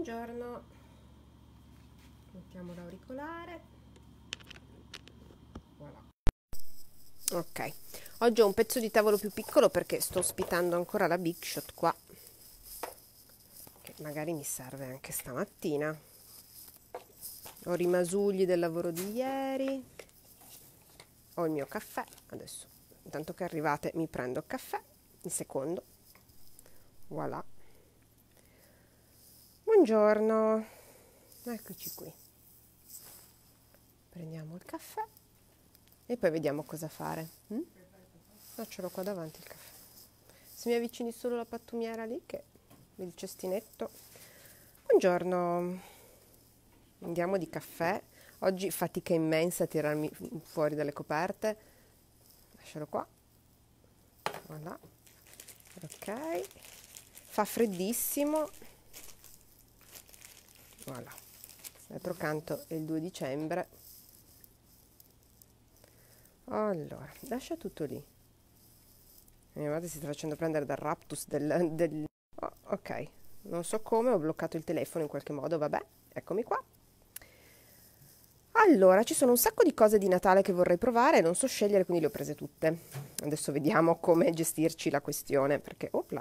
Buongiorno, mettiamo l'auricolare. Voilà. Ok, oggi ho un pezzo di tavolo più piccolo perché sto ospitando ancora la Big Shot qua, che magari mi serve anche stamattina. Ho rimasugli del lavoro di ieri, ho il mio caffè, adesso intanto che arrivate mi prendo il caffè, il secondo. Voilà. Buongiorno, eccoci qui. Prendiamo il caffè e poi vediamo cosa fare. No, ce l'ho qua davanti il caffè. Se mi avvicini solo la pattumiera lì, che il cestinetto. Buongiorno, andiamo di caffè. Oggi fatica immensa a tirarmi fuori dalle coperte. Lascialo qua. Voilà. Ok. Fa freddissimo. Voilà. D'altro canto è il 2 dicembre. Allora, lascia tutto lì. Mia madre si sta facendo prendere dal raptus del... Oh, ok, non so come, ho bloccato il telefono in qualche modo, vabbè, eccomi qua. Allora, ci sono un sacco di cose di Natale che vorrei provare, non so scegliere, quindi le ho prese tutte. Adesso vediamo come gestirci la questione, perché, opla,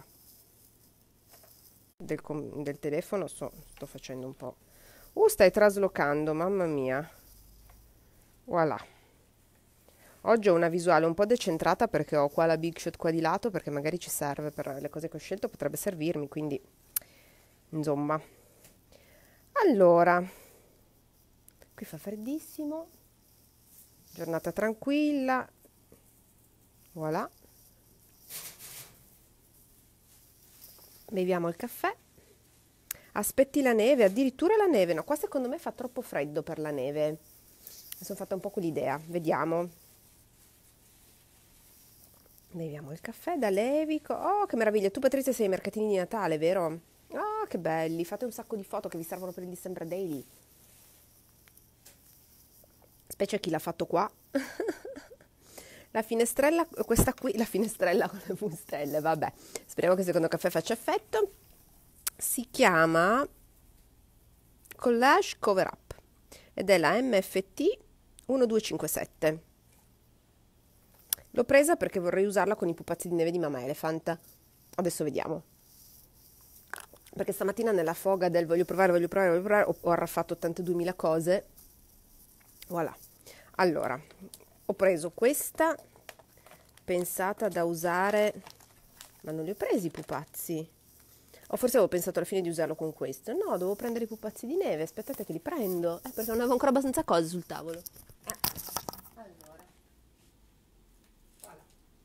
del telefono sto facendo un po'... stai traslocando, mamma mia. Voilà. Oggi ho una visuale un po' decentrata perché ho qua la Big Shot qua di lato, perché magari ci serve per le cose che ho scelto, potrebbe servirmi, quindi insomma. Allora, qui fa freddissimo, giornata tranquilla, voilà. Beviamo il caffè. Aspetti la neve, addirittura la neve, no, qua secondo me fa troppo freddo per la neve. Mi sono fatta un po' quell'idea, vediamo. Beviamo il caffè da Levico. Oh, che meraviglia! Tu, Patrizia, sei ai mercatini di Natale, vero? Oh, che belli! Fate un sacco di foto che vi servono per il December Daily. Specie chi l'ha fatto qua. La finestrella, questa qui, la finestrella con le bustelle, vabbè. Speriamo che il secondo caffè faccia effetto. Si chiama Collage Cover Up ed è la MFT 1257. L'ho presa perché vorrei usarla con i pupazzi di neve di Mamma Elephant. Adesso vediamo. Perché stamattina nella foga del voglio provare, ho arraffato 82.000 cose. Voilà. Allora, ho preso questa pensata da usare, ma non li ho presi i pupazzi. O forse avevo pensato alla fine di usarlo con questo. No, dovevo prendere i pupazzi di neve. Aspettate che li prendo. Perché non avevo ancora abbastanza cose sul tavolo. Allora. Voilà.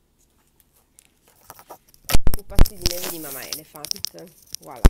Pupazzi di neve di Mamma Elephant. Voilà.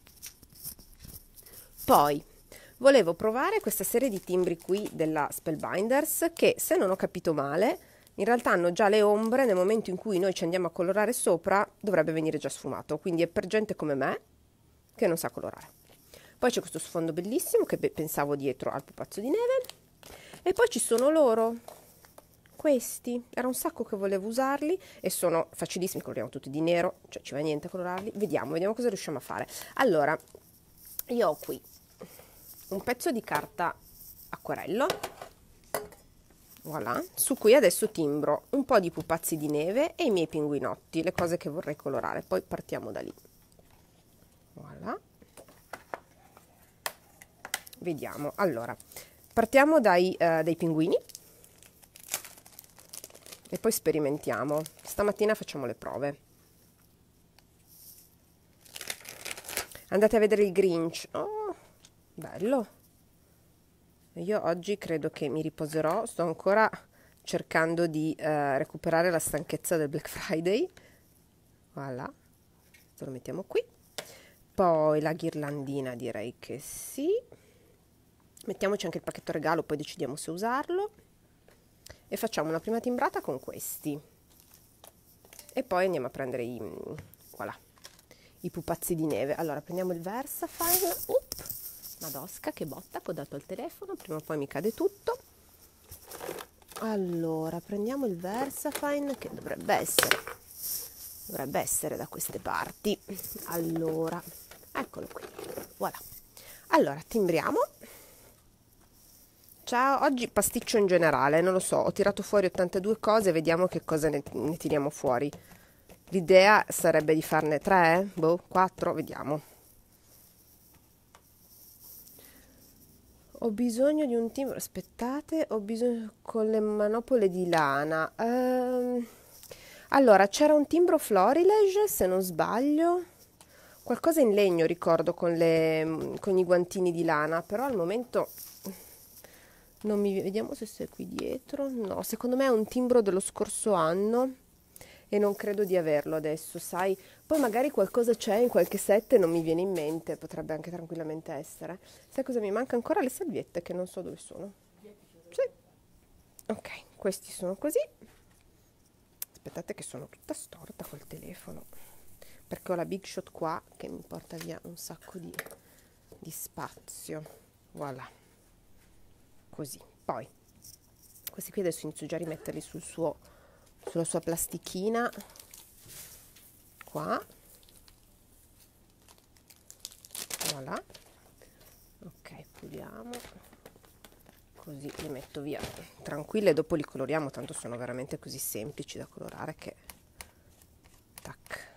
Poi volevo provare questa serie di timbri qui della Spellbinders che, se non ho capito male, in realtà hanno già le ombre. Nel momento in cui noi ci andiamo a colorare sopra dovrebbe venire già sfumato, quindi è per gente come me che non sa colorare. Poi c'è questo sfondo bellissimo che pensavo dietro al pupazzo di neve, e poi ci sono loro, questi, era un sacco che volevo usarli e sono facilissimi, coloriamo tutti di nero, cioè ci va niente a colorarli. Vediamo cosa riusciamo a fare. Allora, io ho qui un pezzo di carta acquerello, voilà, su cui adesso timbro un po' di pupazzi di neve e i miei pinguinotti, le cose che vorrei colorare. Poi partiamo da lì. Voilà. Vediamo. Allora, partiamo dai pinguini e poi sperimentiamo. Stamattina facciamo le prove. Andate a vedere il Grinch. Oh, bello. Io oggi credo che mi riposerò, sto ancora cercando di recuperare la stanchezza del Black Friday. Voilà, lo mettiamo qui. Poi la ghirlandina direi che sì. Mettiamoci anche il pacchetto regalo, poi decidiamo se usarlo. E facciamo una prima timbrata con questi. E poi andiamo a prendere voilà, i pupazzi di neve. Allora, prendiamo il Versafine. Madosca, che botta che ho dato al telefono, prima o poi mi cade tutto. Allora, prendiamo il Versafine, che dovrebbe essere da queste parti. Allora, eccolo qui, voilà. Allora, timbriamo. Ciao, oggi pasticcio in generale, non lo so, ho tirato fuori 82 cose, vediamo che cosa ne tiriamo fuori. L'idea sarebbe di farne 3, boh, 4, vediamo. Ho bisogno di un timbro, aspettate, ho bisogno con le manopole di lana. Allora, c'era un timbro Florilege, se non sbaglio. Qualcosa in legno ricordo con i guantini di lana, però al momento non mi... Vediamo se sei qui dietro. No, secondo me è un timbro dello scorso anno e non credo di averlo adesso, sai. Poi magari qualcosa c'è in qualche set e non mi viene in mente, potrebbe anche tranquillamente essere. Sai cosa mi manca ancora? Le salviette che non so dove sono. Sì. Ok, questi sono così. Aspettate che sono tutta storta col telefono, perché ho la Big Shot qua che mi porta via un sacco di spazio. Voilà. Così. Poi questi qui adesso inizio già a rimetterli sulla sua plastichina qua. Voilà. Ok, puliamo. Così li metto via tranquille, dopo li coloriamo, tanto sono veramente così semplici da colorare che tac.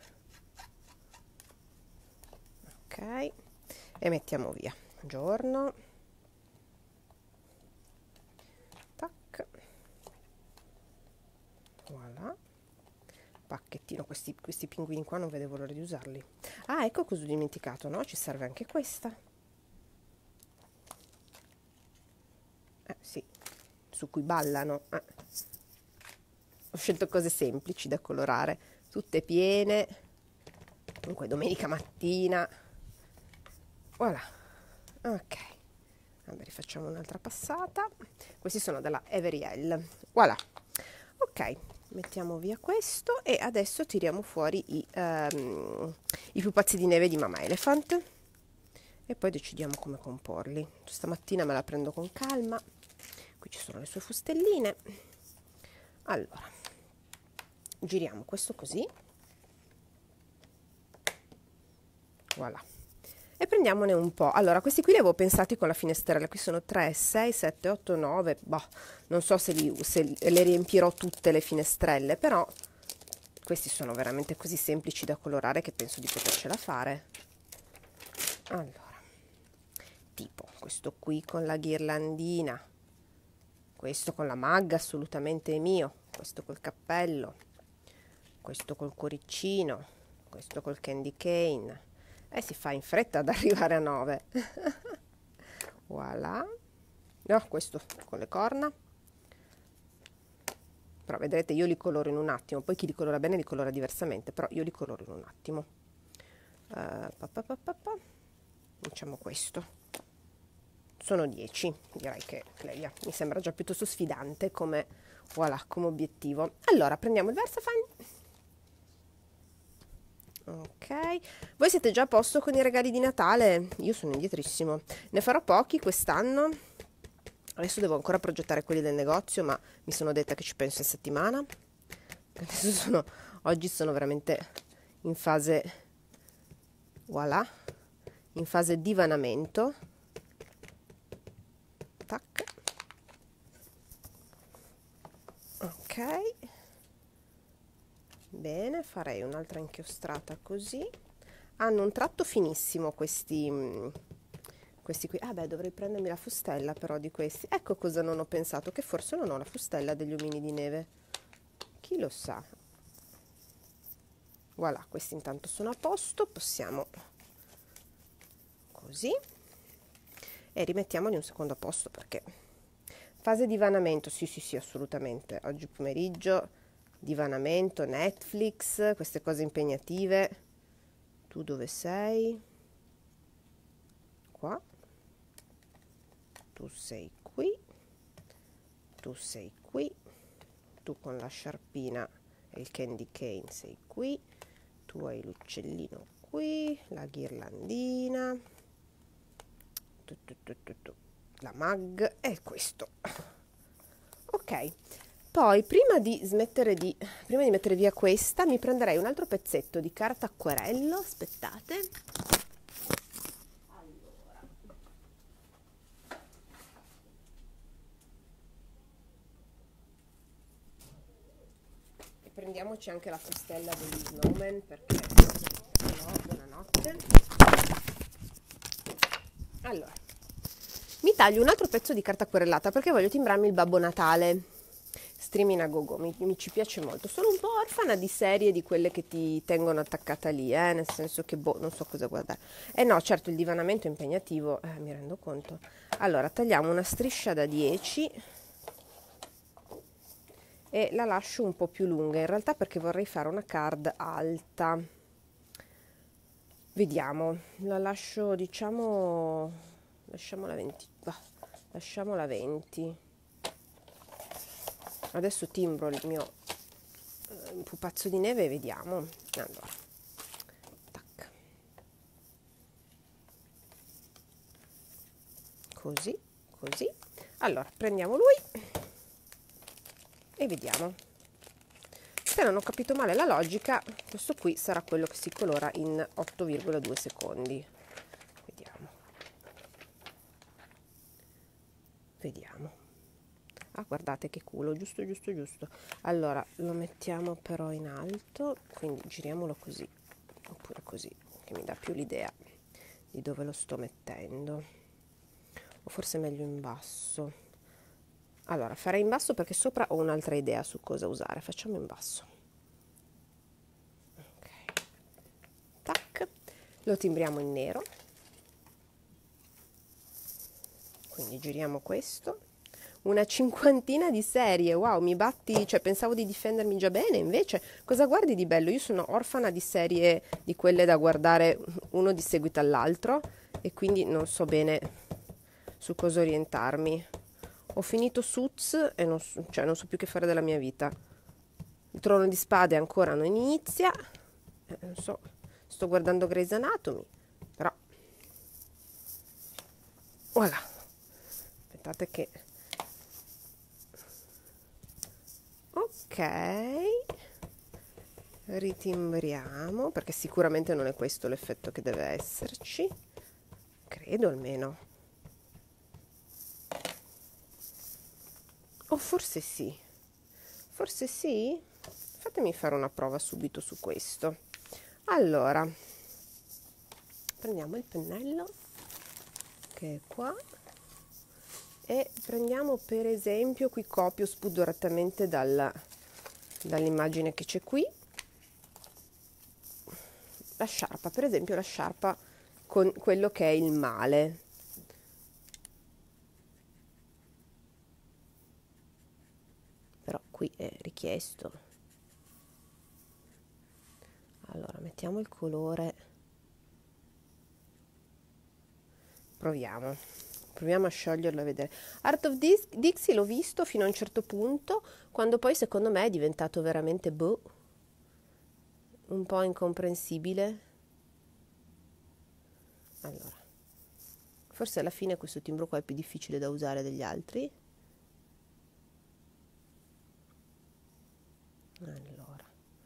Ok, e mettiamo via. Buongiorno. Tac. Voilà. Pacchettino, questi pinguini qua non vedevo l'ora di usarli. Ah, ecco cosa ho dimenticato, no? Ci serve anche questa. Sì, su cui ballano. Ho scelto cose semplici da colorare, tutte piene. Comunque domenica mattina. Voilà. Ok. Vabbè, rifacciamo un'altra passata. Questi sono della Everiel. Voilà. Ok, mettiamo via questo e adesso tiriamo fuori i pupazzi di neve di Mama Elephant e poi decidiamo come comporli. Stamattina me la prendo con calma. Qui ci sono le sue fustelline. Allora, giriamo questo così. Voilà. E prendiamone un po'. Allora, questi qui li avevo pensati con la finestrella. Qui sono 3, 6, 7, 8, 9. Boh, non so se le riempirò tutte le finestrelle, però questi sono veramente così semplici da colorare che penso di potercela fare. Allora, tipo questo qui con la ghirlandina. Questo con la magga assolutamente mio, questo col cappello, questo col cuoricino, questo col candy cane. Si fa in fretta ad arrivare a 9. Voilà. No, questo con le corna. Però vedrete, io li coloro in un attimo, poi chi li colora bene li colora diversamente, però io li coloro in un attimo. Facciamo questo. Sono 10, direi che Clelia mi sembra già piuttosto sfidante come, voilà, come obiettivo. Allora, prendiamo il Versafine. Ok, voi siete già a posto con i regali di Natale? Io sono indietrissimo. Ne farò pochi quest'anno. Adesso devo ancora progettare quelli del negozio, ma mi sono detta che ci penso in settimana. Adesso oggi sono veramente in fase, voilà, in fase divanamento. Tac. Ok, bene, farei un'altra inchiostrata così. Hanno un tratto finissimo questi qui. Ah beh, dovrei prendermi la fustella però di questi. Ecco cosa non ho pensato, che forse non ho la fustella degli omini di neve, chi lo sa. Voilà, questi intanto sono a posto, possiamo così e rimettiamoli un secondo a posto perché fase divanamento, sì assolutamente, oggi pomeriggio divanamento, Netflix, queste cose impegnative. Tu dove sei? Qua. Tu sei qui, tu sei qui, tu con la sciarpina e il candy cane sei qui, tu hai l'uccellino qui, la ghirlandina, la mag e questo. Ok, poi prima di mettere via questa mi prenderei un altro pezzetto di carta acquerello, aspettate. Allora, prendiamoci anche la costella degli snowman perché no, buonanotte. Allora, mi taglio un altro pezzo di carta querellata perché voglio timbrarmi il Babbo Natale Streaming a Go-Go, mi ci piace molto. Sono un po' orfana di serie di quelle che ti tengono attaccata lì, nel senso che non so cosa guardare. No, certo, il divanamento è impegnativo, mi rendo conto. Allora, tagliamo una striscia da 10 e la lascio un po' più lunga, in realtà perché vorrei fare una card alta. Vediamo, la lascio, diciamo, lasciamola 20, lasciamola 20. Adesso timbro il mio pupazzo di neve e vediamo. Allora, tac. Così, così. Allora, prendiamo lui e vediamo. Se non ho capito male la logica, questo qui sarà quello che si colora in 8,2 secondi. Vediamo. Vediamo. Ah, guardate che culo, giusto, giusto, giusto. Allora, lo mettiamo però in alto, quindi giriamolo così, oppure così, che mi dà più l'idea di dove lo sto mettendo. O forse è meglio in basso. Allora, farei in basso perché sopra ho un'altra idea su cosa usare. Facciamo in basso. Ok. Tac. Lo timbriamo in nero. Quindi giriamo questo. Una cinquantina di serie, wow, mi batti, cioè pensavo di difendermi già bene, invece cosa guardi di bello? Io sono orfana di serie di quelle da guardare uno di seguito all'altro e quindi non so bene su cosa orientarmi. Ho finito Suits e non so più che fare della mia vita. Il Trono di Spade ancora non inizia, non so, sto guardando Grey's Anatomy, però voilà, aspettate che... Ok, ritimbriamo perché sicuramente non è questo l'effetto che deve esserci, credo almeno, o forse sì, fatemi fare una prova subito su questo. Allora, prendiamo il pennello che è qua e prendiamo per esempio, qui copio spudoratamente dall'immagine che c'è qui, la sciarpa, per esempio la sciarpa con quello che è il male. Però qui è richiesto. Allora, mettiamo il colore. Proviamo a scioglierlo e vedere. Art of Dixie l'ho visto fino a un certo punto, quando poi secondo me è diventato veramente un po' incomprensibile. Allora, forse alla fine questo timbro qua è più difficile da usare degli altri. Allora,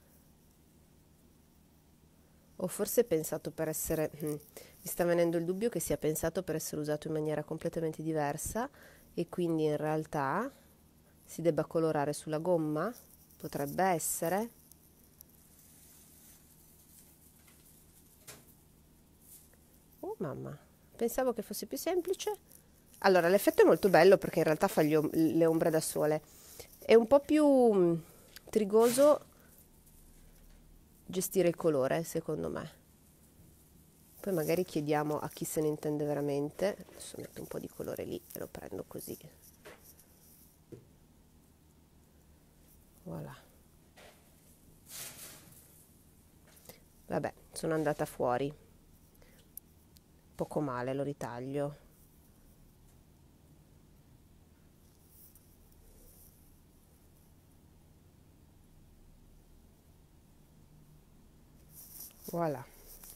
o forse è pensato per essere, mi sta venendo il dubbio che sia pensato per essere usato in maniera completamente diversa e quindi in realtà si debba colorare sulla gomma? Potrebbe essere. Oh mamma, pensavo che fosse più semplice. Allora, l'effetto è molto bello perché in realtà fa le ombre da sole. È un po' più trigoso gestire il colore, secondo me. Poi magari chiediamo a chi se ne intende veramente. Adesso metto un po' di colore lì e lo prendo così. Voilà. Vabbè, sono andata fuori. Poco male, lo ritaglio. Voilà.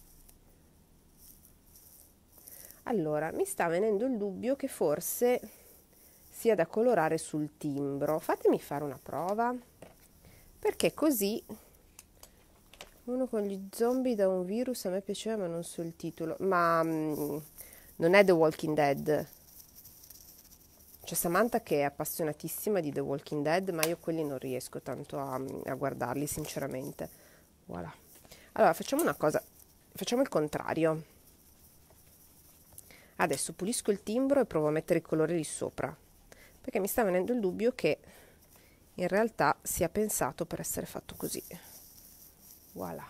Allora, mi sta venendo il dubbio che forse sia da colorare sul timbro. Fatemi fare una prova, perché così uno con gli zombie da un virus a me piaceva, ma non so il titolo. Ma non è The Walking Dead. C'è Samantha che è appassionatissima di The Walking Dead, ma io quelli non riesco tanto a guardarli, sinceramente. Voilà. Allora, facciamo una cosa, facciamo il contrario. Adesso pulisco il timbro e provo a mettere i colori lì sopra, perché mi sta venendo il dubbio che in realtà sia pensato per essere fatto così. Voilà.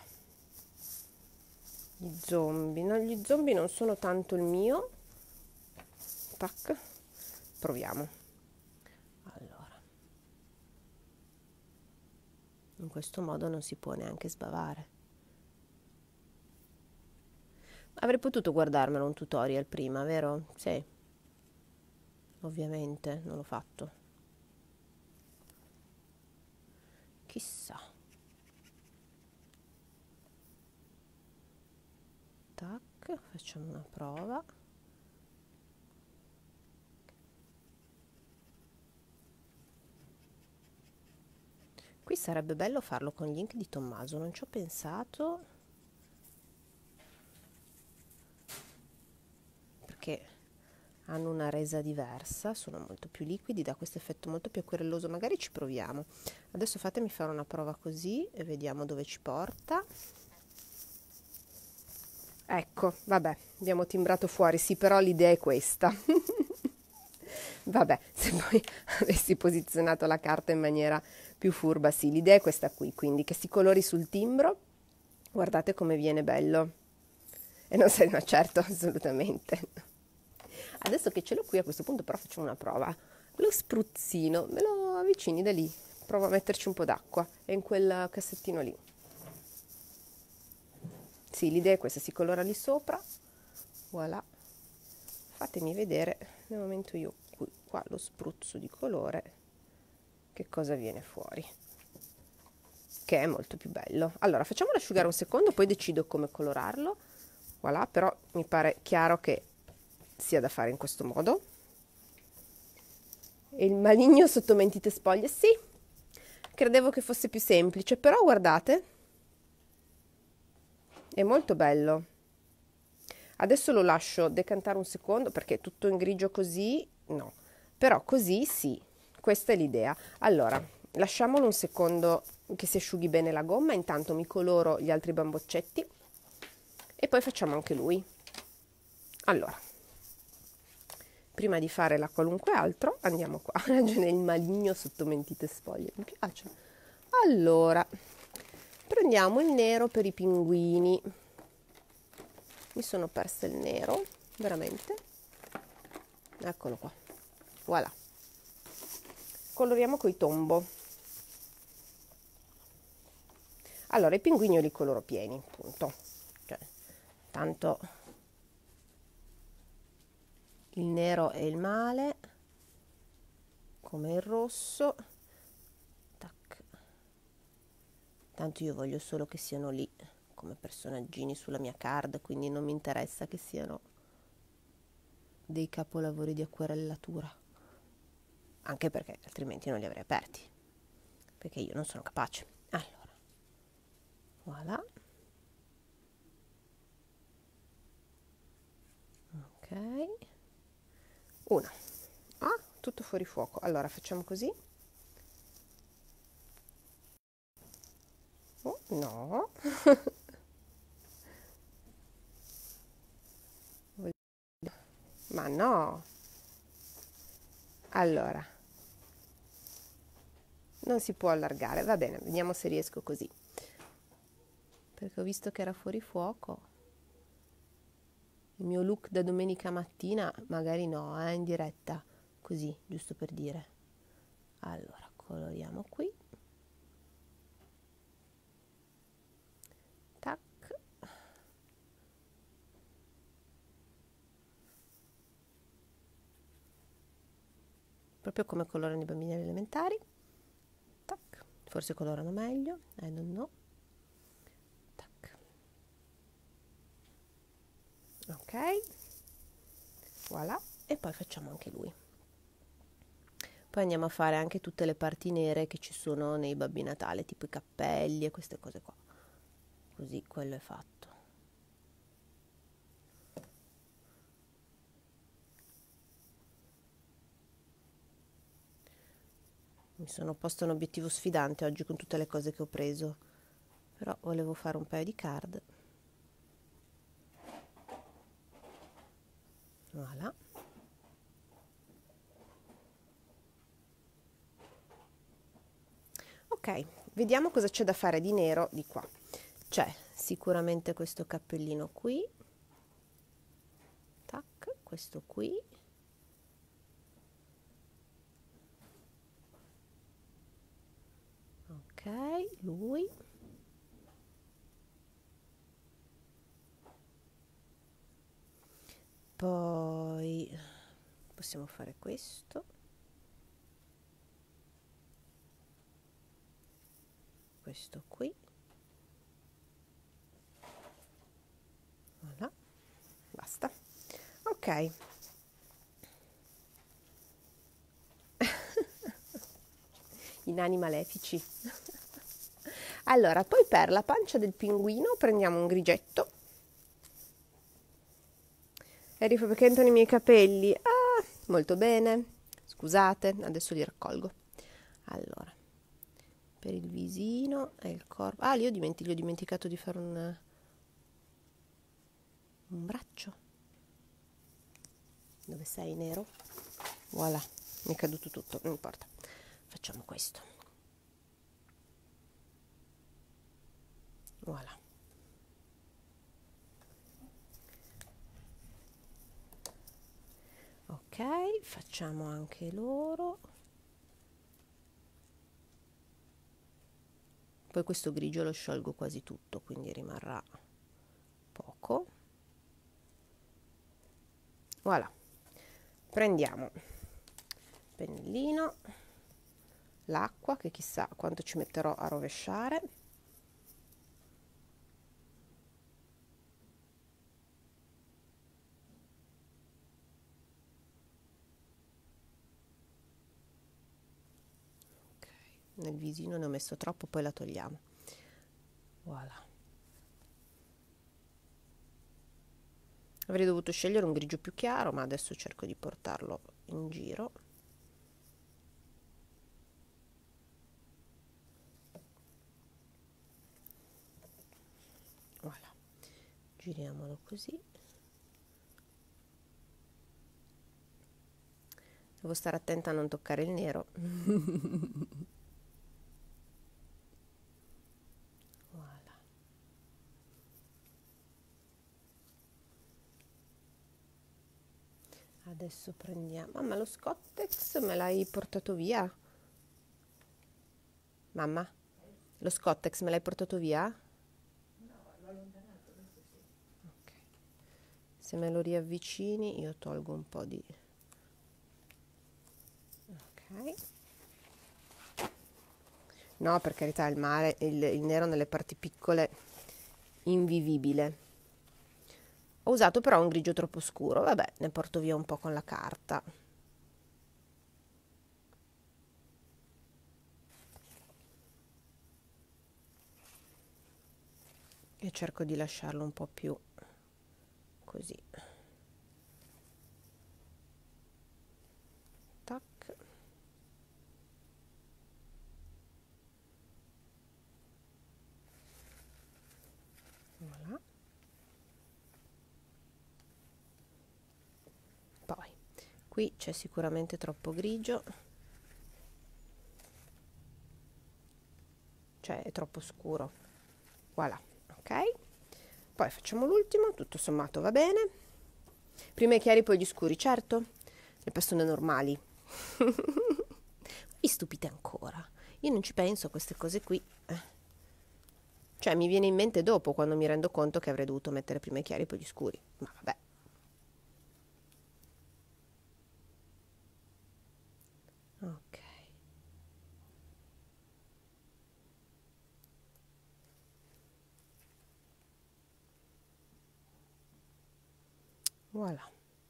Gli zombie, no, gli zombie non sono tanto il mio. Tac, proviamo. Allora, in questo modo non si può neanche sbavare. Avrei potuto guardarmelo un tutorial prima, vero? Sì. Ovviamente non l'ho fatto. Chissà. Tac, facciamo una prova. Qui sarebbe bello farlo con gli ink di Tommaso, non ci ho pensato. Perché hanno una resa diversa, sono molto più liquidi, dà questo effetto molto più acquerelloso. Magari ci proviamo. Adesso fatemi fare una prova così e vediamo dove ci porta. Ecco, vabbè, abbiamo timbrato fuori, sì, però l'idea è questa. Vabbè, se poi avessi posizionato la carta in maniera più furba, sì, l'idea è questa qui, quindi che si colori sul timbro, guardate come viene bello. E non sei, no, certo, assolutamente. Adesso che ce l'ho qui, a questo punto però facciamo una prova. Lo spruzzino, me lo avvicini da lì, provo a metterci un po' d'acqua, è in quel cassettino lì. Sì, l'idea è questa, si colora lì sopra, voilà. Fatemi vedere, nel momento io qua lo spruzzo di colore, che cosa viene fuori, che è molto più bello. Allora, facciamolo asciugare un secondo, poi decido come colorarlo. Voilà, però mi pare chiaro che sia da fare in questo modo. E il maligno sotto mentite spoglie, sì, credevo che fosse più semplice, però guardate, è molto bello. Adesso lo lascio decantare un secondo perché tutto in grigio così, no. Però così sì, questa è l'idea. Allora, lasciamolo un secondo che si asciughi bene la gomma, intanto mi coloro gli altri bamboccetti e poi facciamo anche lui. Allora, prima di fare la qualunque altro, andiamo qua. Ha ragione il maligno sotto mentite spoglie, mi piace. Allora, prendiamo il nero per i pinguini. Mi sono persa il nero, veramente. Eccolo qua. Voilà. Coloriamo coi tombo. Allora, i pinguini io li coloro pieni, punto. Cioè, tanto il nero è il male, come il rosso. Tac. Tanto io voglio solo che siano lì come personaggini sulla mia card, quindi non mi interessa che siano dei capolavori di acquarellatura, anche perché altrimenti non li avrei aperti, perché io non sono capace. Allora, voilà, ok, una, ah, tutto fuori fuoco. Allora facciamo così. Oh, no. Ma no. Allora, non si può allargare, va bene, vediamo se riesco così, perché ho visto che era fuori fuoco. Il mio look da domenica mattina, magari no, in diretta, così, giusto per dire. Allora, coloriamo qui. Tac. Proprio come colorano i bambini alle elementari. Tac. Forse colorano meglio, I don't know. Tac. Ok. Voilà. E poi facciamo anche lui. Poi andiamo a fare anche tutte le parti nere che ci sono nei Babbi Natale, tipo i cappelli e queste cose qua. Così quello è fatto. Mi sono posto un obiettivo sfidante oggi con tutte le cose che ho preso, però volevo fare un paio di card. Voilà. Ok, vediamo cosa c'è da fare di nero di qua. C'è sicuramente questo cappellino qui, tac, questo qui, ok, lui, poi possiamo fare questo, questo qui, voilà, basta. Ok. I nani malefici. Allora, poi per la pancia del pinguino prendiamo un grigetto. È rifabbricando i miei capelli. Ah, molto bene. Scusate, adesso li raccolgo. Allora, per il visino e il corpo. Ah, lì ho dimenticato di fare un braccio. Dove sei, nero? Voilà, mi è caduto tutto, non importa. Facciamo questo. Voilà. Ok, facciamo anche loro. Poi questo grigio lo sciolgo quasi tutto, quindi rimarrà poco. Voilà. Prendiamo il pennellino, l'acqua, che chissà quanto ci metterò a rovesciare. Nel visino ne ho messo troppo, poi la togliamo. Voilà. Avrei dovuto scegliere un grigio più chiaro, ma adesso cerco di portarlo in giro. Voilà. Giriamolo così. Devo stare attenta a non toccare il nero. Adesso prendiamo. Mamma, lo Scottex me l'hai portato via? Mamma, lo Scottex me l'hai portato via? No, l'ho allontanato, adesso sì. Ok. Se me lo riavvicini io tolgo un po' di... Ok. No, per carità, il mare, il nero nelle parti piccole, invivibile. Ho usato però un grigio troppo scuro, vabbè, ne porto via un po' con la carta. E cerco di lasciarlo un po' più così. Tac. Voilà. Poi, qui c'è sicuramente troppo grigio, cioè è troppo scuro. Voilà, ok. Poi facciamo l'ultimo, tutto sommato va bene. Prima i chiari, poi gli scuri, certo. Le persone normali. Vi stupite ancora. Io non ci penso a queste cose qui. Cioè, mi viene in mente dopo, quando mi rendo conto che avrei dovuto mettere prima i chiari, poi gli scuri. Ma vabbè. Ok. Voilà.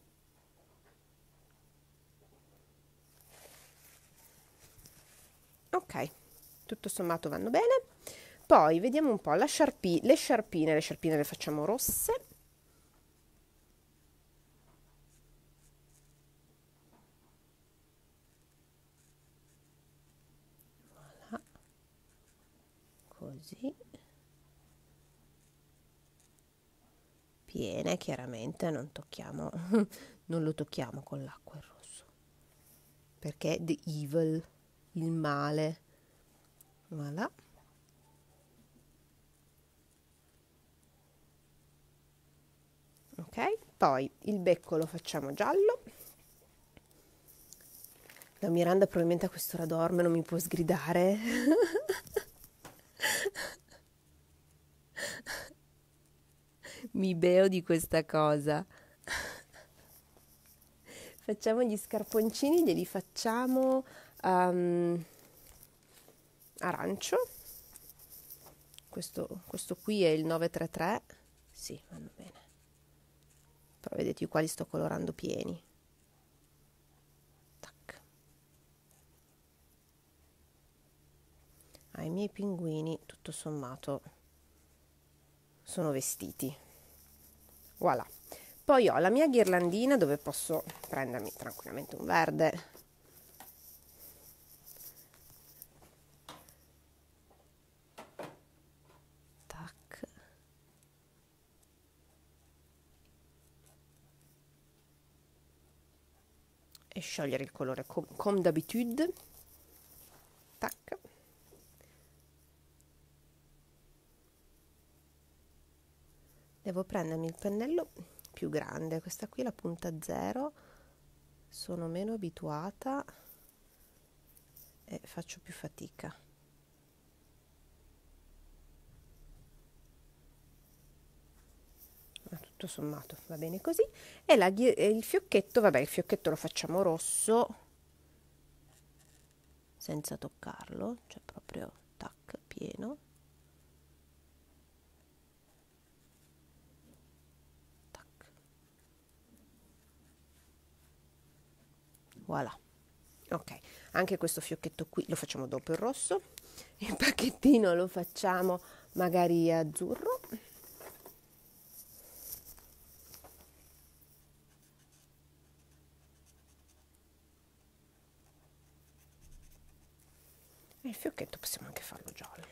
Ok, tutto sommato vanno bene. Poi vediamo un po' le sciarpine le facciamo rosse. così, piene chiaramente, non tocchiamo, non lo tocchiamo con l'acqua il rosso, perché è the evil, il male. Voilà. Ok, poi il becco lo facciamo giallo. La Miranda probabilmente a quest'ora dorme, non mi può sgridare. Mi beo di questa cosa. Facciamo gli scarponcini, glieli facciamo arancio. Questo qui è il 933. Sì, vanno bene. Però vedete, io qua li sto colorando pieni. Tac. I miei pinguini, tutto sommato, sono vestiti. Voilà. Poi ho la mia ghirlandina dove posso prendermi tranquillamente un verde. Tac. E sciogliere il colore comme d'habitude. Tac. Devo prendermi il pennello più grande, questa qui è la punta 0, sono meno abituata e faccio più fatica. Ma tutto sommato va bene così. E il fiocchetto, vabbè, il fiocchetto lo facciamo rosso senza toccarlo, cioè proprio tac, pieno. Voilà. Ok, anche questo fiocchetto qui lo facciamo dopo il rosso, il pacchettino lo facciamo magari azzurro. E il fiocchetto possiamo anche farlo giallo.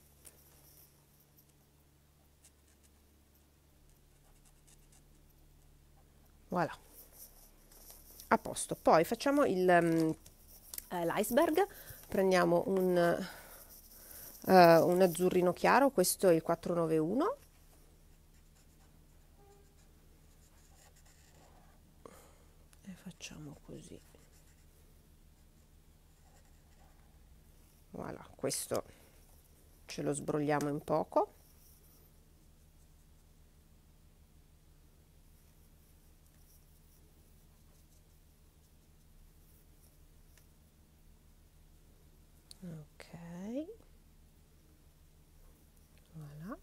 Voilà. A posto. Poi facciamo l'iceberg, prendiamo un azzurrino chiaro, questo è il 491, e facciamo così. Voilà, questo ce lo sbrogliamo in poco. Ok, voilà,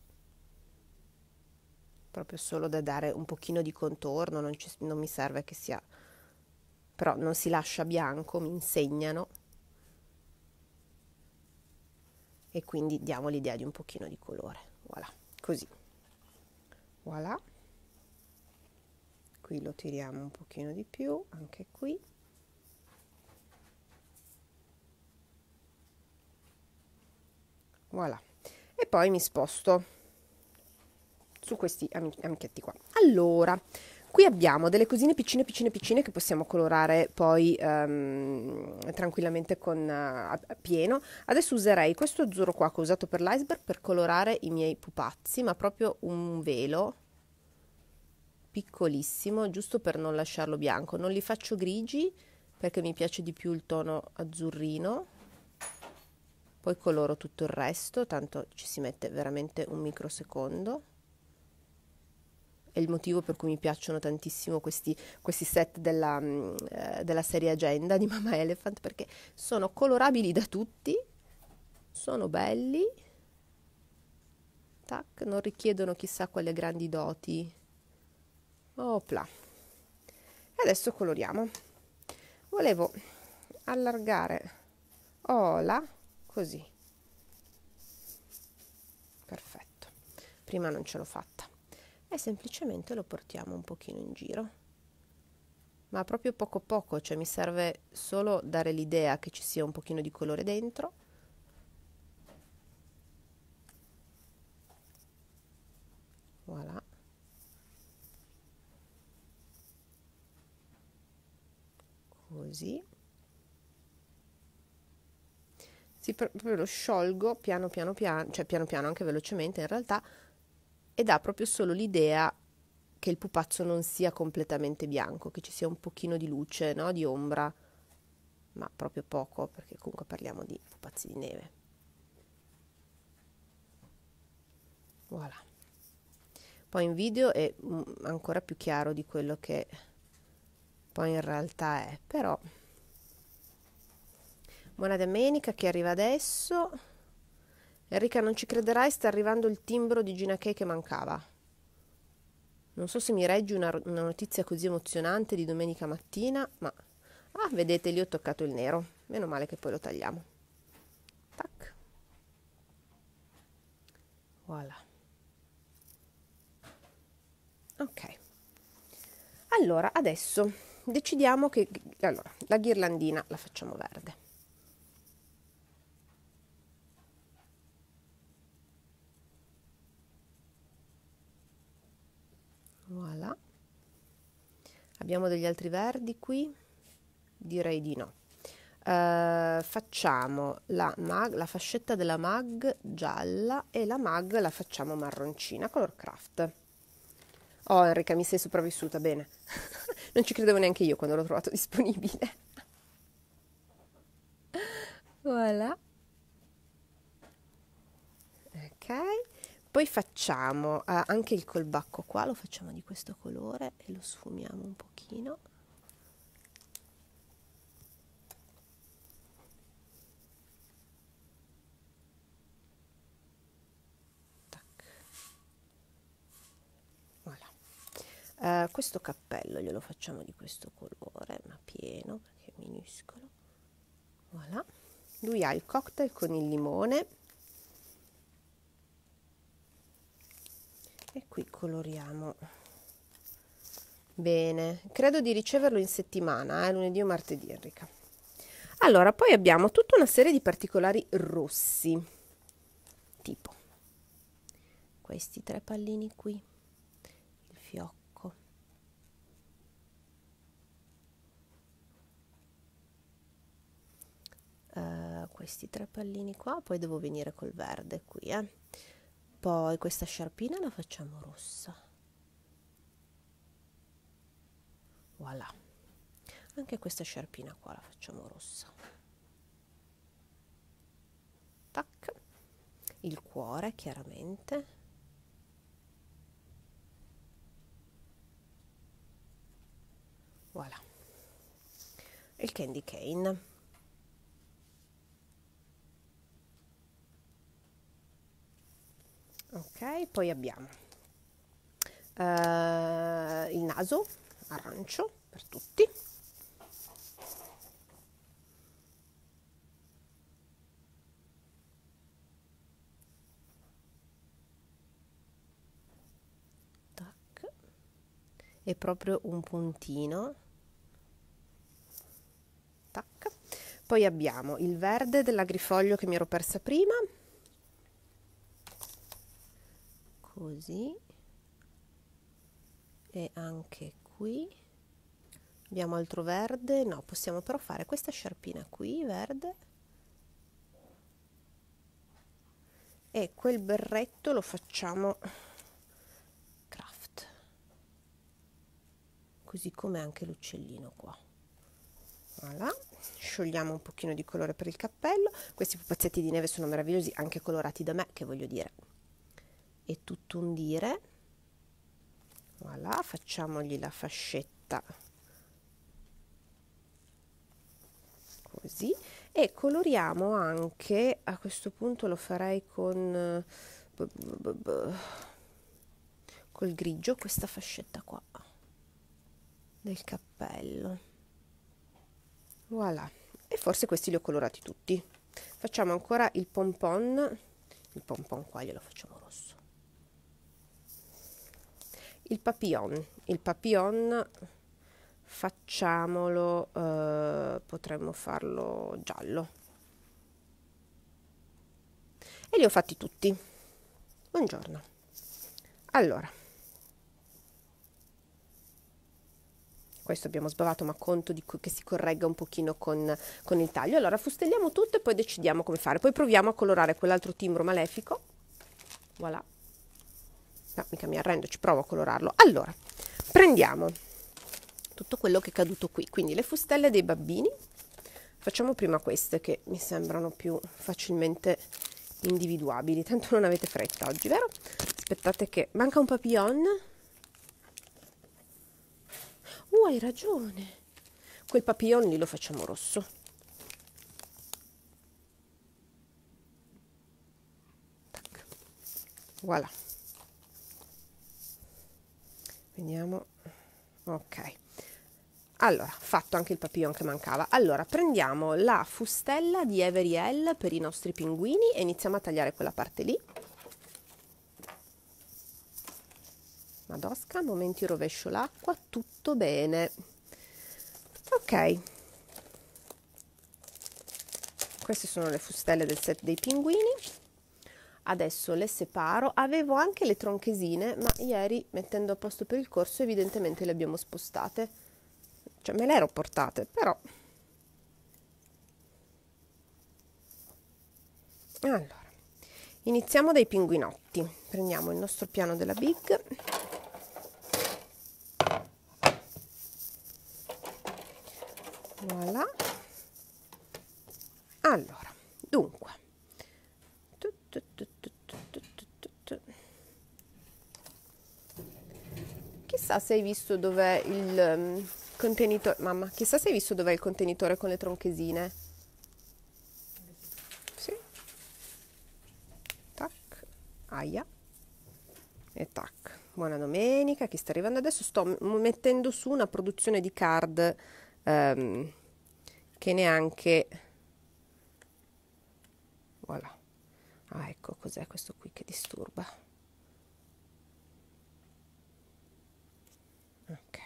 proprio solo da dare un pochino di contorno, non mi serve che sia, però non si lascia bianco, mi insegnano, e quindi diamo l'idea di un pochino di colore. Voilà, così. Voilà, qui lo tiriamo un pochino di più, anche qui. Voilà, e poi mi sposto su questi amichetti qua. Allora, qui abbiamo delle cosine piccine che possiamo colorare poi tranquillamente con a pieno. Adesso userei questo azzurro qua che ho usato per l'iceberg per colorare i miei pupazzi, ma proprio un velo piccolissimo, giusto per non lasciarlo bianco. Non li faccio grigi perché mi piace di più il tono azzurrino. Poi coloro tutto il resto, tanto ci si mette veramente un microsecondo. È il motivo per cui mi piacciono tantissimo questi set della serie Agenda di Mama Elephant, perché sono colorabili da tutti, sono belli, tac, non richiedono chissà quelle grandi doti. Opla. E adesso coloriamo. Volevo allargare là, così. Perfetto. Prima non ce l'ho fatta. E semplicemente lo portiamo un pochino in giro, ma proprio poco poco, cioè mi serve solo dare l'idea che ci sia un pochino di colore dentro. voilà, così, proprio lo sciolgo piano piano piano, cioè piano piano, anche velocemente in realtà, e dà proprio solo l'idea che il pupazzo non sia completamente bianco, che ci sia un pochino di luce, no? Di ombra, ma proprio poco, perché comunque parliamo di pupazzi di neve. Voilà. Poi in video è ancora più chiaro di quello che poi in realtà è, però buona domenica che arriva adesso. Enrica, non ci crederai, sta arrivando il timbro di Gina K che mancava. Non so se mi reggi una notizia così emozionante di domenica mattina, ma... Ah, vedete, lì ho toccato il nero. Meno male che poi lo tagliamo. Tac. Voilà. Ok. Allora, adesso decidiamo che... Allora, la ghirlandina la facciamo verde. Voilà. Abbiamo degli altri verdi qui? Direi di no. Facciamo la fascetta della mag gialla e la mag la facciamo marroncina, color craft. Oh Enrica, mi sei sopravvissuta, bene. Non ci credevo neanche io quando l'ho trovato disponibile. Voilà. Ok. Poi facciamo anche il colbacco qua, lo facciamo di questo colore e lo sfumiamo un pochino. Questo cappello glielo facciamo di questo colore, ma pieno perché è minuscolo. Voilà. Lui ha il cocktail con il limone e qui coloriamo bene. Credo di riceverlo in settimana, lunedì o martedì, Enrica. Allora, poi abbiamo tutta una serie di particolari rossi, tipo questi 3 pallini qui, il fiocco, questi 3 pallini qua, poi devo venire col verde qui, poi questa sciarpina la facciamo rossa, voilà, anche questa sciarpina qua la facciamo rossa, tac, il cuore chiaramente, voilà, il candy cane. Ok, poi abbiamo il naso arancio per tutti, tac, e proprio un puntino, tac. Poi abbiamo il verde dell'agrifoglio che mi ero persa prima, così, e anche qui abbiamo altro verde, no, possiamo però fare questa sciarpina qui verde e quel berretto lo facciamo craft, così come anche l'uccellino qua. Voilà. Sciogliamo un pochino di colore per il cappello. Questi pupazzetti di neve sono meravigliosi, anche colorati da me, che voglio dire, è tutto un dire. Voilà, facciamogli la fascetta così e coloriamo anche, a questo punto lo farei con col grigio, questa fascetta qua del cappello. Voilà, e forse questi li ho colorati tutti. Facciamo ancora il pompon qua glielo facciamo rosso. Il papillon facciamolo, potremmo farlo giallo. E li ho fatti tutti. Buongiorno. Allora, questo abbiamo sbavato, ma conto che si corregga un pochino con il taglio. Allora fustelliamo tutto e poi decidiamo come fare, poi proviamo a colorare quell'altro timbro malefico. Voilà, no, mica mi arrendo, ci provo a colorarlo. Allora prendiamo tutto quello che è caduto qui, quindi le fustelle dei bambini. Facciamo prima queste che mi sembrano più facilmente individuabili, tanto non avete fretta oggi, vero? Aspettate che manca un papillon. Hai ragione, quel papillon lì lo facciamo rosso. Tac. Voilà, vediamo. Ok, allora, fatto anche il papillon che mancava. Allora, prendiamo la fustella di Everiel per i nostri pinguini e iniziamo a tagliare quella parte lì. Madosca, momenti rovescio l'acqua, tutto bene. Ok, queste sono le fustelle del set dei pinguini. Adesso le separo. Avevo anche le tronchesine, ma ieri, mettendo a posto per il corso, evidentemente le abbiamo spostate. Cioè me le ero portate, però. Allora, iniziamo dai pinguinotti. Prendiamo il nostro piano della Big. Voilà. Allora, dunque. Chissà se hai visto dov'è il contenitore, mamma, chissà se hai visto dov'è il contenitore con le tronchesine. Sì. Tac, aia. E tac. Buona domenica, chi sta arrivando adesso? Sto mettendo su una produzione di card che neanche... Voilà. Ah, ecco, cos'è questo qui che disturba? Ok.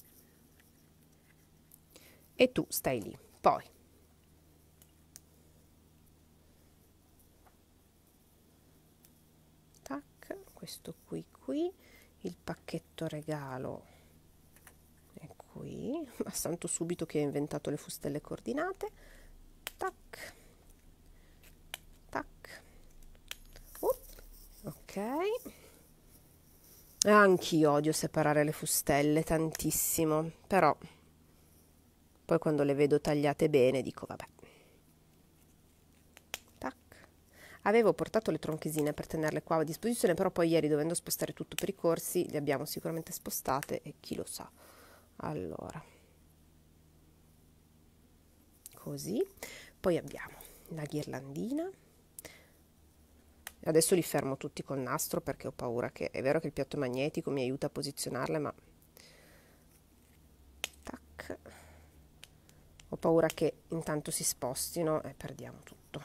E tu stai lì. Poi tac, questo qui, il pacchetto regalo è qui, ma santo subito che ho inventato le fustelle coordinate. Tac, tac. Ok. Anch'io odio separare le fustelle tantissimo, però poi quando le vedo tagliate bene dico vabbè. Tac. Avevo portato le tronchesine per tenerle qua a disposizione, però poi ieri, dovendo spostare tutto per i corsi, le abbiamo sicuramente spostate e chi lo sa. Allora, così. Poi abbiamo la ghirlandina. Adesso li fermo tutti col nastro perché ho paura che... È vero che il piatto magnetico mi aiuta a posizionarle, ma... Tac. Ho paura che intanto si spostino e perdiamo tutto.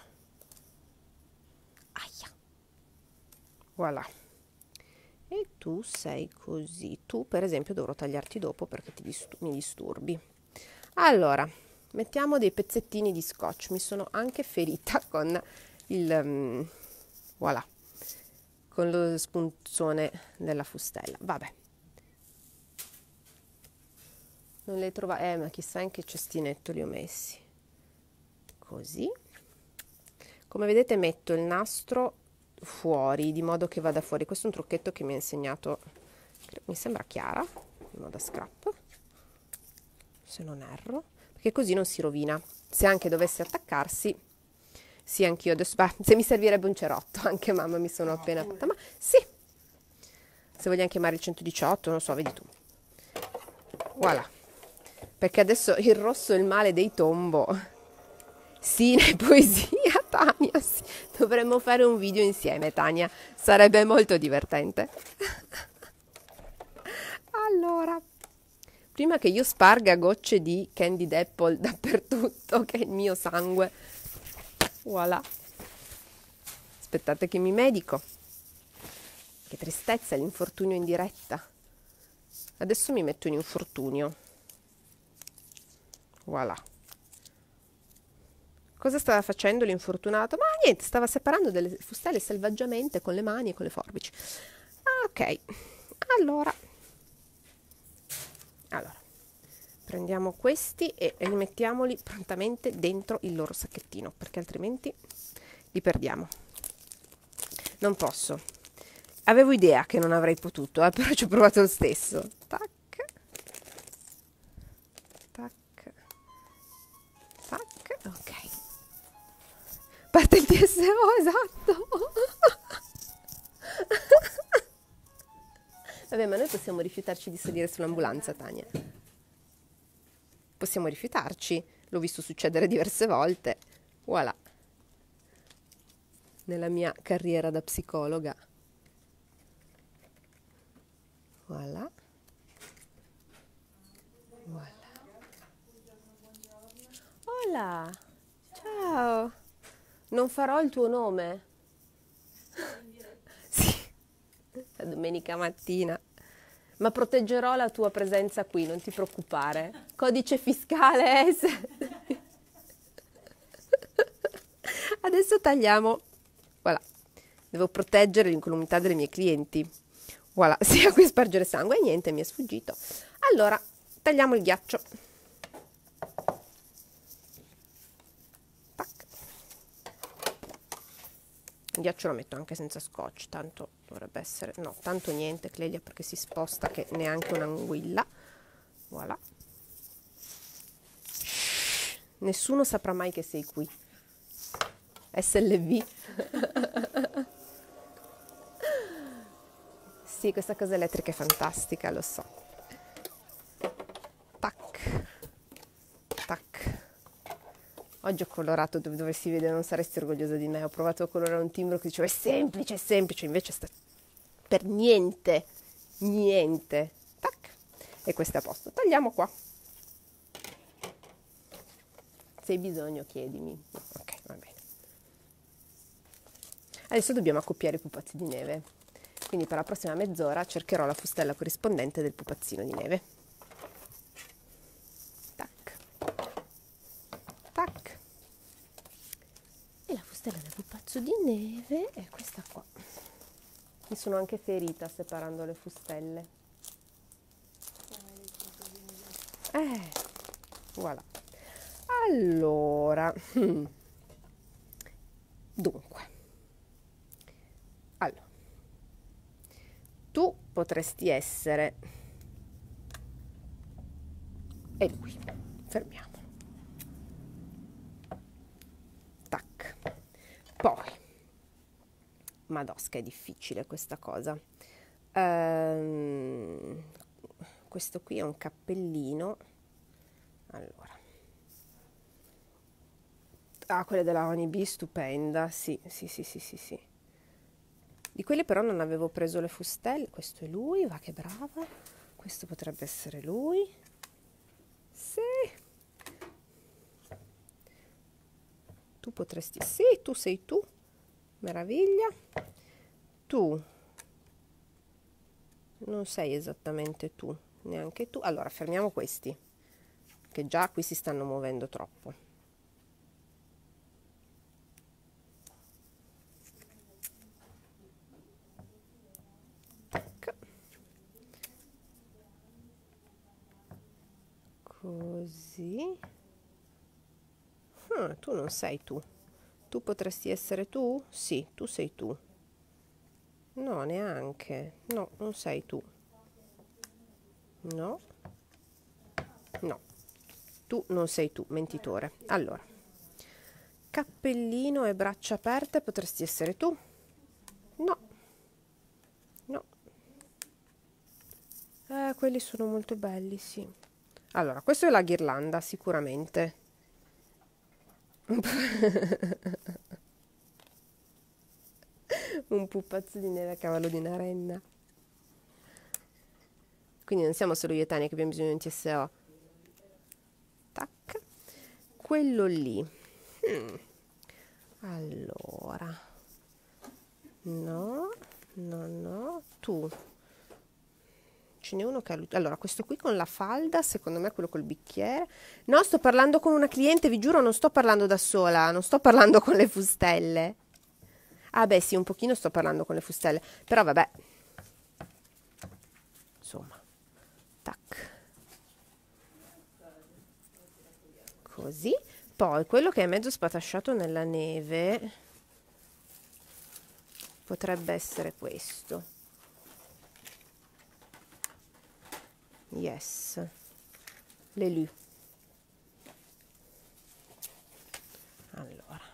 Aia. Voilà. E tu sei così. Tu, per esempio, dovrò tagliarti dopo perché mi disturbi. Allora, mettiamo dei pezzettini di scotch. Mi sono anche ferita con il... voilà, con lo spunzone della fustella. Vabbè, non le trovo, ma chissà in che cestinetto li ho messi. Così, come vedete metto il nastro fuori, di modo che vada fuori. Questo è un trucchetto che mi ha insegnato, mi sembra Chiara, di moda scrap, se non erro, perché così non si rovina. Se anche dovesse attaccarsi... Sì, anch'io adesso, se mi servirebbe un cerotto, anche mamma mi sono appena fatta, ma sì, se vogliamo chiamare il 118, non so, vedi tu. Voilà, perché adesso il rosso è il male dei Tombow. Sì, ne poesia, Tania, sì. Dovremmo fare un video insieme, Tania, sarebbe molto divertente. Allora, prima che io sparga gocce di Candied Apple dappertutto, che è il mio sangue, voilà. Aspettate che mi medico. Che tristezza, l'infortunio in diretta. Adesso mi metto in infortunio. Voilà. Cosa stava facendo l'infortunato? Ma niente, stava separando delle fustelle selvaggiamente con le mani e con le forbici. Ah, ok. Allora, Prendiamo questi e rimettiamoli prontamente dentro il loro sacchettino, perché altrimenti li perdiamo. Non posso. Avevo idea che non avrei potuto, però ci ho provato lo stesso. Tac, tac, tac, ok. Parte il TSO, esatto. Vabbè, ma noi possiamo rifiutarci di salire sull'ambulanza, Tania. Possiamo rifiutarci, l'ho visto succedere diverse volte. Voilà. Nella mia carriera da psicologa. Voilà. Voilà. Hola. Ciao. Non farò il tuo nome? Sì. La domenica mattina. Ma proteggerò la tua presenza qui, non ti preoccupare. Codice fiscale S. Adesso tagliamo. Voilà. Devo proteggere l'incolumità delle mie clienti. Voilà, sia qui spargere sangue e niente, mi è sfuggito. Allora, tagliamo il ghiaccio. Tac. Il ghiaccio lo metto anche senza scotch, tanto dovrebbe essere... No, tanto niente, Clelia, perché si sposta che neanche un'anguilla. Voilà. Nessuno saprà mai che sei qui. SLV. Sì, questa cosa elettrica è fantastica, lo so. Tac. Tac. Oggi ho colorato dove si vede, non saresti orgogliosa di me. Ho provato a colorare un timbro che diceva è semplice, invece sta per niente, niente. Tac. E questo è a posto. Tagliamo qua. Se hai bisogno, chiedimi. Ok, va bene. Adesso dobbiamo accoppiare i pupazzi di neve. Quindi per la prossima mezz'ora cercherò la fustella corrispondente del pupazzino di neve. Tac. Tac. E la fustella del pupazzo di neve è questa qua. Mi sono anche ferita separando le fustelle. Voilà. Allora. Dunque. Allora. Tu potresti essere... E lui. Fermiamo. Tac. Poi. Madosca, è difficile questa cosa. Questo qui è un cappellino. Allora. Ah, quella della Honeybee, stupenda. Sì. Di quelle però non avevo preso le fustelle. Questo è lui, va che brava. Questo potrebbe essere lui. Sì. Tu potresti... Sì, tu sei tu. Meraviglia. Tu. Non sei esattamente tu. Neanche tu. Allora, fermiamo questi. Che già qui si stanno muovendo troppo. Così. Tu non sei tu. Tu potresti essere tu? Sì, tu sei tu. No, neanche. No, non sei tu. No. No. Tu non sei tu, mentitore. Allora. Cappellino e braccia aperte, potresti essere tu? No. No. Quelli sono molto belli, sì. Allora, questo è la ghirlanda, sicuramente. Un pupazzo di neve a cavallo di una renna. Quindi non siamo solo io e Tania che abbiamo bisogno di un TSO. Tac. Quello lì. Allora. No. Tu. Ce n'è uno che ha... Allora, questo qui con la falda, secondo me è quello col bicchiere. No, sto parlando con una cliente, vi giuro, non sto parlando da sola, non sto parlando con le fustelle. Ah beh, sì, un pochino sto parlando con le fustelle, però vabbè. Insomma. Tac. così. Poi quello che è mezzo spatasciato nella neve potrebbe essere questo. Yes, l'Elu. Allora,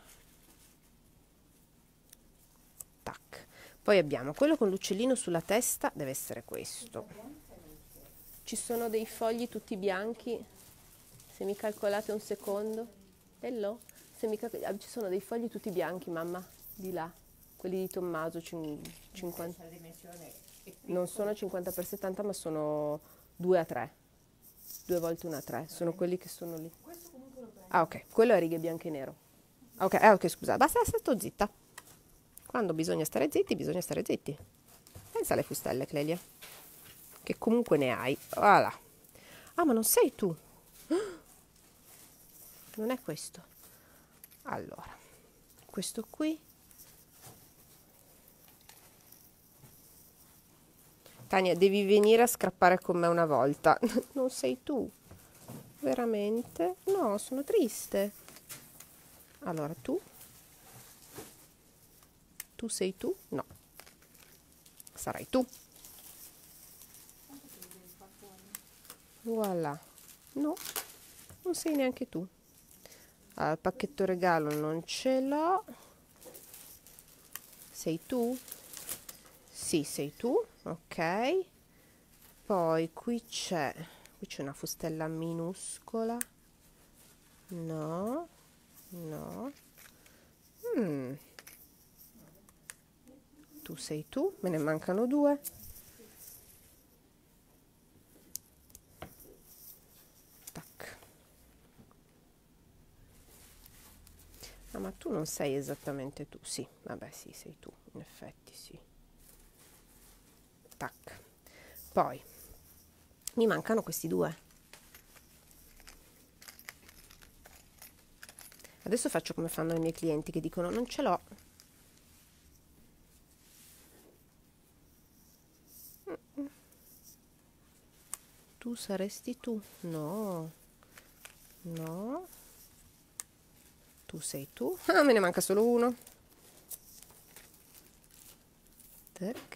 tac. Poi abbiamo quello con l'uccellino sulla testa, deve essere questo. Ci sono dei fogli tutti bianchi, se mi calcolate un secondo. Hello? Ci sono dei fogli tutti bianchi, mamma, di là, quelli di Tommaso, 50. Non sono 50 per 70, ma sono 2 a 3. 2 volte 1 a 3, sono quelli che sono lì. Ah, ok, quello è righe bianco e nero. Ok, ok, scusa, basta, sto zitta. Quando bisogna stare zitti, bisogna stare zitti. Pensa alle fustelle, Clelia, che comunque ne hai. Voilà. Ah, ma non sei tu. Non è questo. Allora, questo qui. Tania, devi venire a scrappare con me una volta. Non sei tu. Veramente? No, sono triste. Allora, tu sei tu? No. Sarai tu. Voilà. No, non sei neanche tu. Allora, il pacchetto regalo non ce l'ho. Sei tu? Sì, sei tu. Ok. Poi qui c'è una fustella minuscola. No. No. Tu sei tu, me ne mancano 2. Tac. Ah, ma tu non sei esattamente tu. Sì, vabbè, sì, sei tu, in effetti, sì. Tac. Poi mi mancano questi 2. Adesso faccio come fanno i miei clienti che dicono non ce l'ho. Tu saresti tu? No. No. Tu sei tu? Ah, me ne manca solo 1. Tac.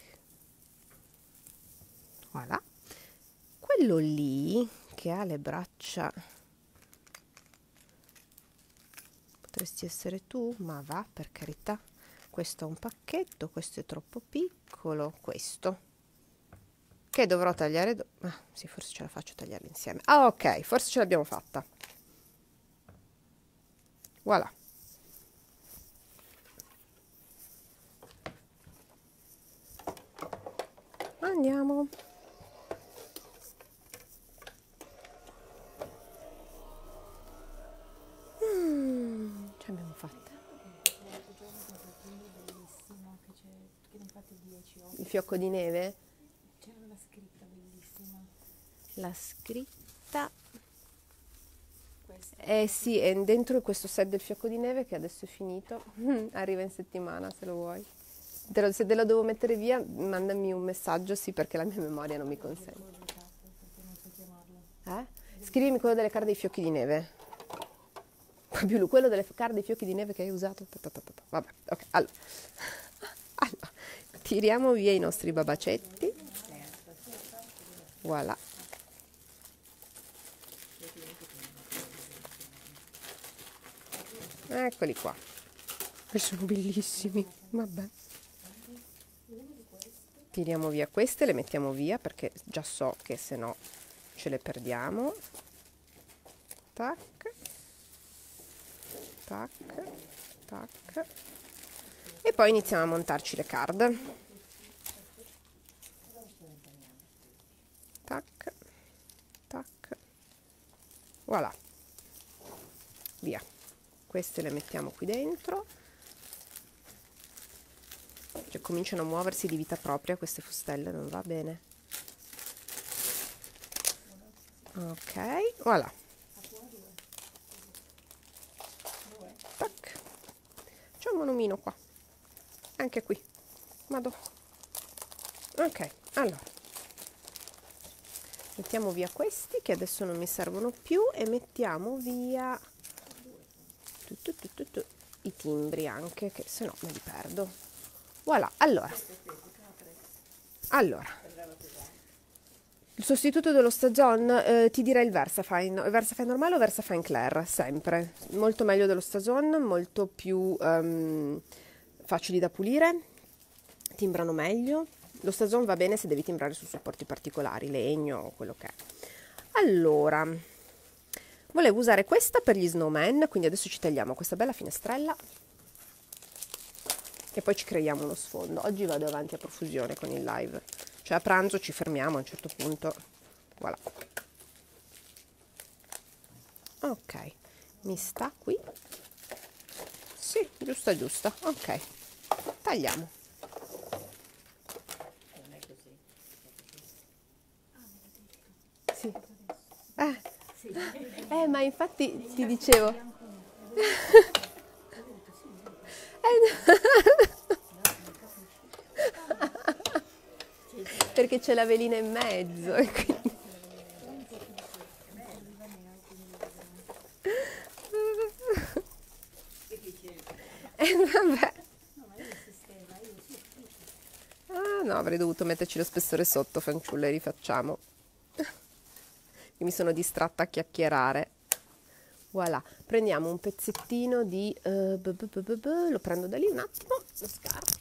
Voilà. Quello lì che ha le braccia, potresti essere tu? Ma va, per carità. Questo è un pacchetto, questo è troppo piccolo, questo. Che dovrò tagliare ah, sì, forse ce la faccio tagliare insieme. Ah, ok, forse ce l'abbiamo fatta. Voilà. Andiamo. Ce l'abbiamo fatta. Il fiocco di neve? C'era la scritta bellissima. La scritta. Questa. Sì, è dentro questo set del fiocco di neve che adesso è finito. Arriva in settimana se lo vuoi. Se te lo devo mettere via, mandami un messaggio, sì, perché la mia memoria non mi consente. Perché non so chiamarlo. Scrivimi quello delle carte dei fiocchi di neve. Più quello delle carte dei fiocchi di neve che hai usato. Vabbè, ok, allora. Tiriamo via i nostri babacetti. Voilà. Eccoli qua. Sono bellissimi. Vabbè. Tiriamo via queste, le mettiamo via perché già so che se no ce le perdiamo. Tac. Tac. Tac. E poi iniziamo a montarci le card. Tac. Tac. Voilà. Via. Queste le mettiamo qui dentro. Cioè cominciano a muoversi di vita propria queste fustelle, non va bene. Ok, voilà. Tac. C'è un monomino qua. Anche qui. Vado. Ok, allora. Mettiamo via questi che adesso non mi servono più e mettiamo via i timbri anche, che se no me li perdo. Voilà, allora, il sostituto dello Stagione, ti direi il Versafine normale o Versafine Clair, sempre, molto meglio dello Stagione, molto più facili da pulire, timbrano meglio. Lo Stagione va bene se devi timbrare su supporti particolari, legno o quello che è. Allora, volevo usare questa per gli snowman, quindi adesso ci tagliamo questa bella finestrella e poi ci creiamo uno sfondo. Oggi vado avanti a profusione con il live, cioè a pranzo ci fermiamo a un certo punto. Voilà. Ok, mi sta qui. Sì, giusta. Ok, tagliamo. Sì. Ma infatti ti dicevo. Perché c'è la velina in mezzo e quindi... vabbè. Ah no, avrei dovuto metterci lo spessore sotto, fanciulla, e rifacciamo. Io mi sono distratta a chiacchierare. Voilà, prendiamo un pezzettino di... lo prendo da lì un attimo, lo scarto.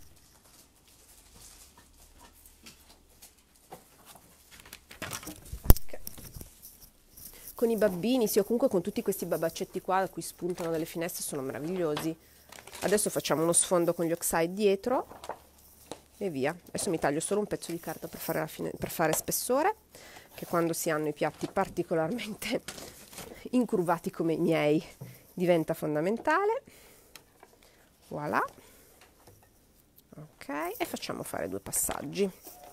Con i babbini, sì, o comunque con tutti questi babaccetti qua da cui spuntano dalle finestre, sono meravigliosi. Adesso facciamo uno sfondo con gli oxide dietro e via. Adesso mi taglio solo un pezzo di carta per fare spessore, che quando si hanno i piatti particolarmente incurvati come i miei diventa fondamentale. Voilà. Ok, e facciamo fare 2 passaggi.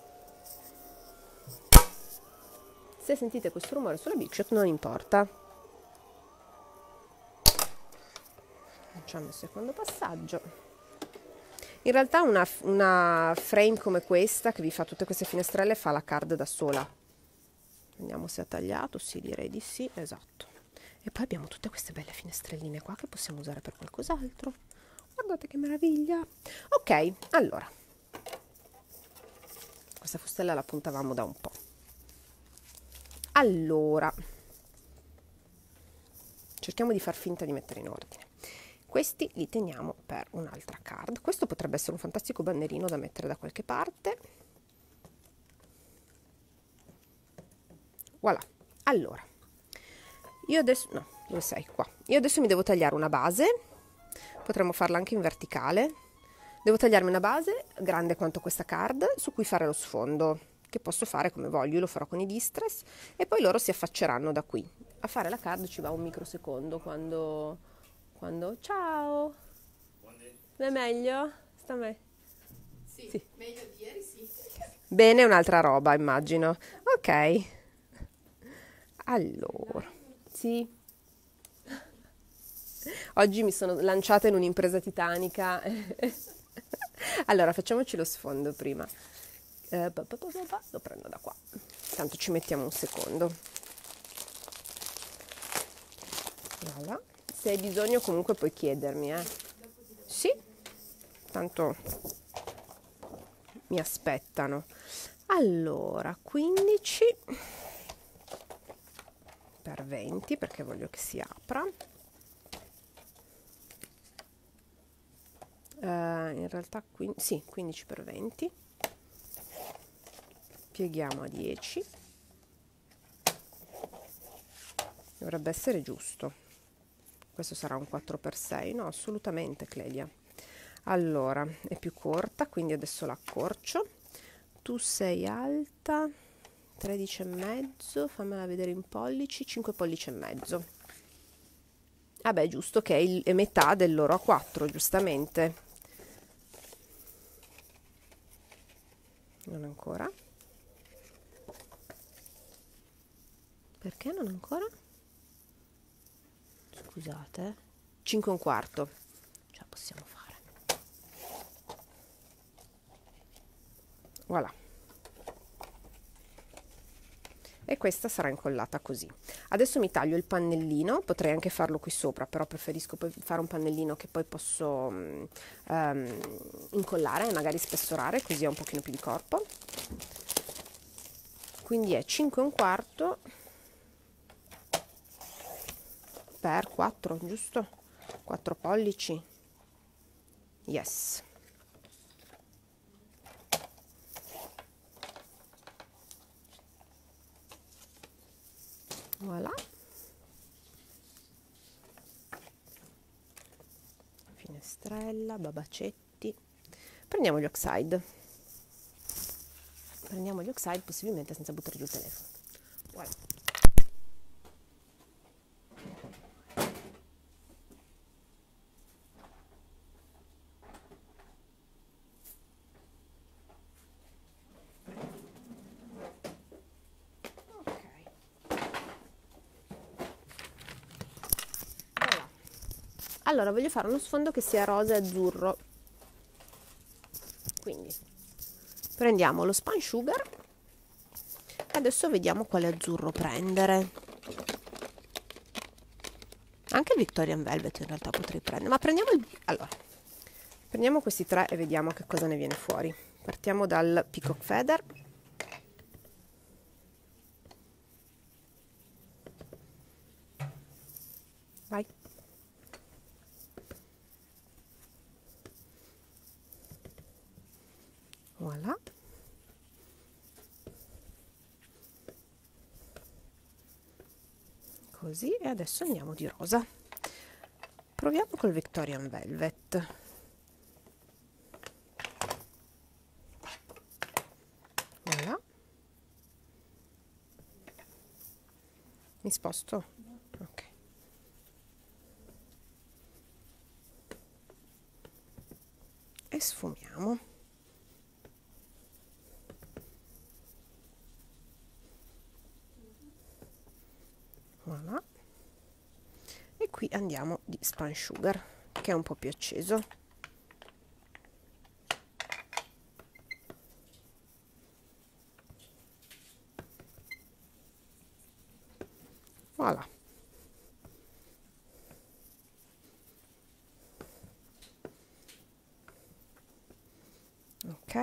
Se sentite questo rumore sulla Big Shot non importa. Facciamo il secondo passaggio. In realtà una frame come questa, che vi fa tutte queste finestrelle, fa la card da sola. Vediamo se ha tagliato, sì, direi di sì, esatto. E poi abbiamo tutte queste belle finestrelline qua che possiamo usare per qualcos'altro. Guardate che meraviglia. Ok, allora. Questa fustella la puntavamo da un po'. Allora, cerchiamo di far finta di mettere in ordine. Questi li teniamo per un'altra card. Questo potrebbe essere un fantastico bannerino da mettere da qualche parte. Voilà. Allora, io adesso... no, dove sei? Qua. Io adesso mi devo tagliare una base. Potremmo farla anche in verticale. Devo tagliarmi una base grande quanto questa card su cui fare lo sfondo, che posso fare come voglio. Io lo farò con i distress e poi loro si affacceranno da qui. A fare la card ci va un microsecondo quando ciao! È meglio? Sta me? Sì, meglio di ieri, sì. Bene, un'altra roba, immagino. Ok. Allora, sì. Oggi mi sono lanciata in un'impresa titanica. Allora, facciamoci lo sfondo prima. Lo prendo da qua. Tanto ci mettiamo un secondo. Voilà. Se hai bisogno comunque puoi chiedermi, Sì, tanto mi aspettano. Allora, 15 per 20 perché voglio che si apra. In realtà sì, 15 per 20. Pieghiamo a 10. Dovrebbe essere giusto. Questo sarà un 4x6, no, assolutamente, Clelia. Allora, è più corta, quindi adesso l'accorcio. Tu sei alta 13,5, fammela vedere in pollici, 5 pollici e mezzo. Vabbè, giusto che è metà del loro A4, giustamente. Non ancora. Perché non ancora? Scusate, 5 e un quarto, ce la possiamo fare. Voilà. e questa sarà incollata così. Adesso mi taglio il pannellino, potrei anche farlo qui sopra, però preferisco poi fare un pannellino che poi posso incollare e magari spessorare, così ha un pochino più di corpo. Quindi è 5 1/4 per 4, giusto? 4 pollici. Yes. Voilà. Finestrella, babacetti. Prendiamo gli Oxide. Prendiamo gli Oxide possibilmente senza buttare giù il telefono. Voilà. Allora, voglio fare uno sfondo che sia rosa e azzurro, quindi prendiamo lo Spun Sugar e adesso vediamo quale azzurro prendere. Anche il Victorian Velvet in realtà potrei prendere, ma prendiamo questi 3 e vediamo che cosa ne viene fuori. Partiamo dal Peacock Feather. Vai. Voilà. Così, e adesso andiamo di rosa. Proviamo col Victorian Velvet. Voilà. Mi sposto? Ok. E sfumiamo. Voilà. E qui andiamo di Spun Sugar, che è un po' più acceso. Voilà. Ok.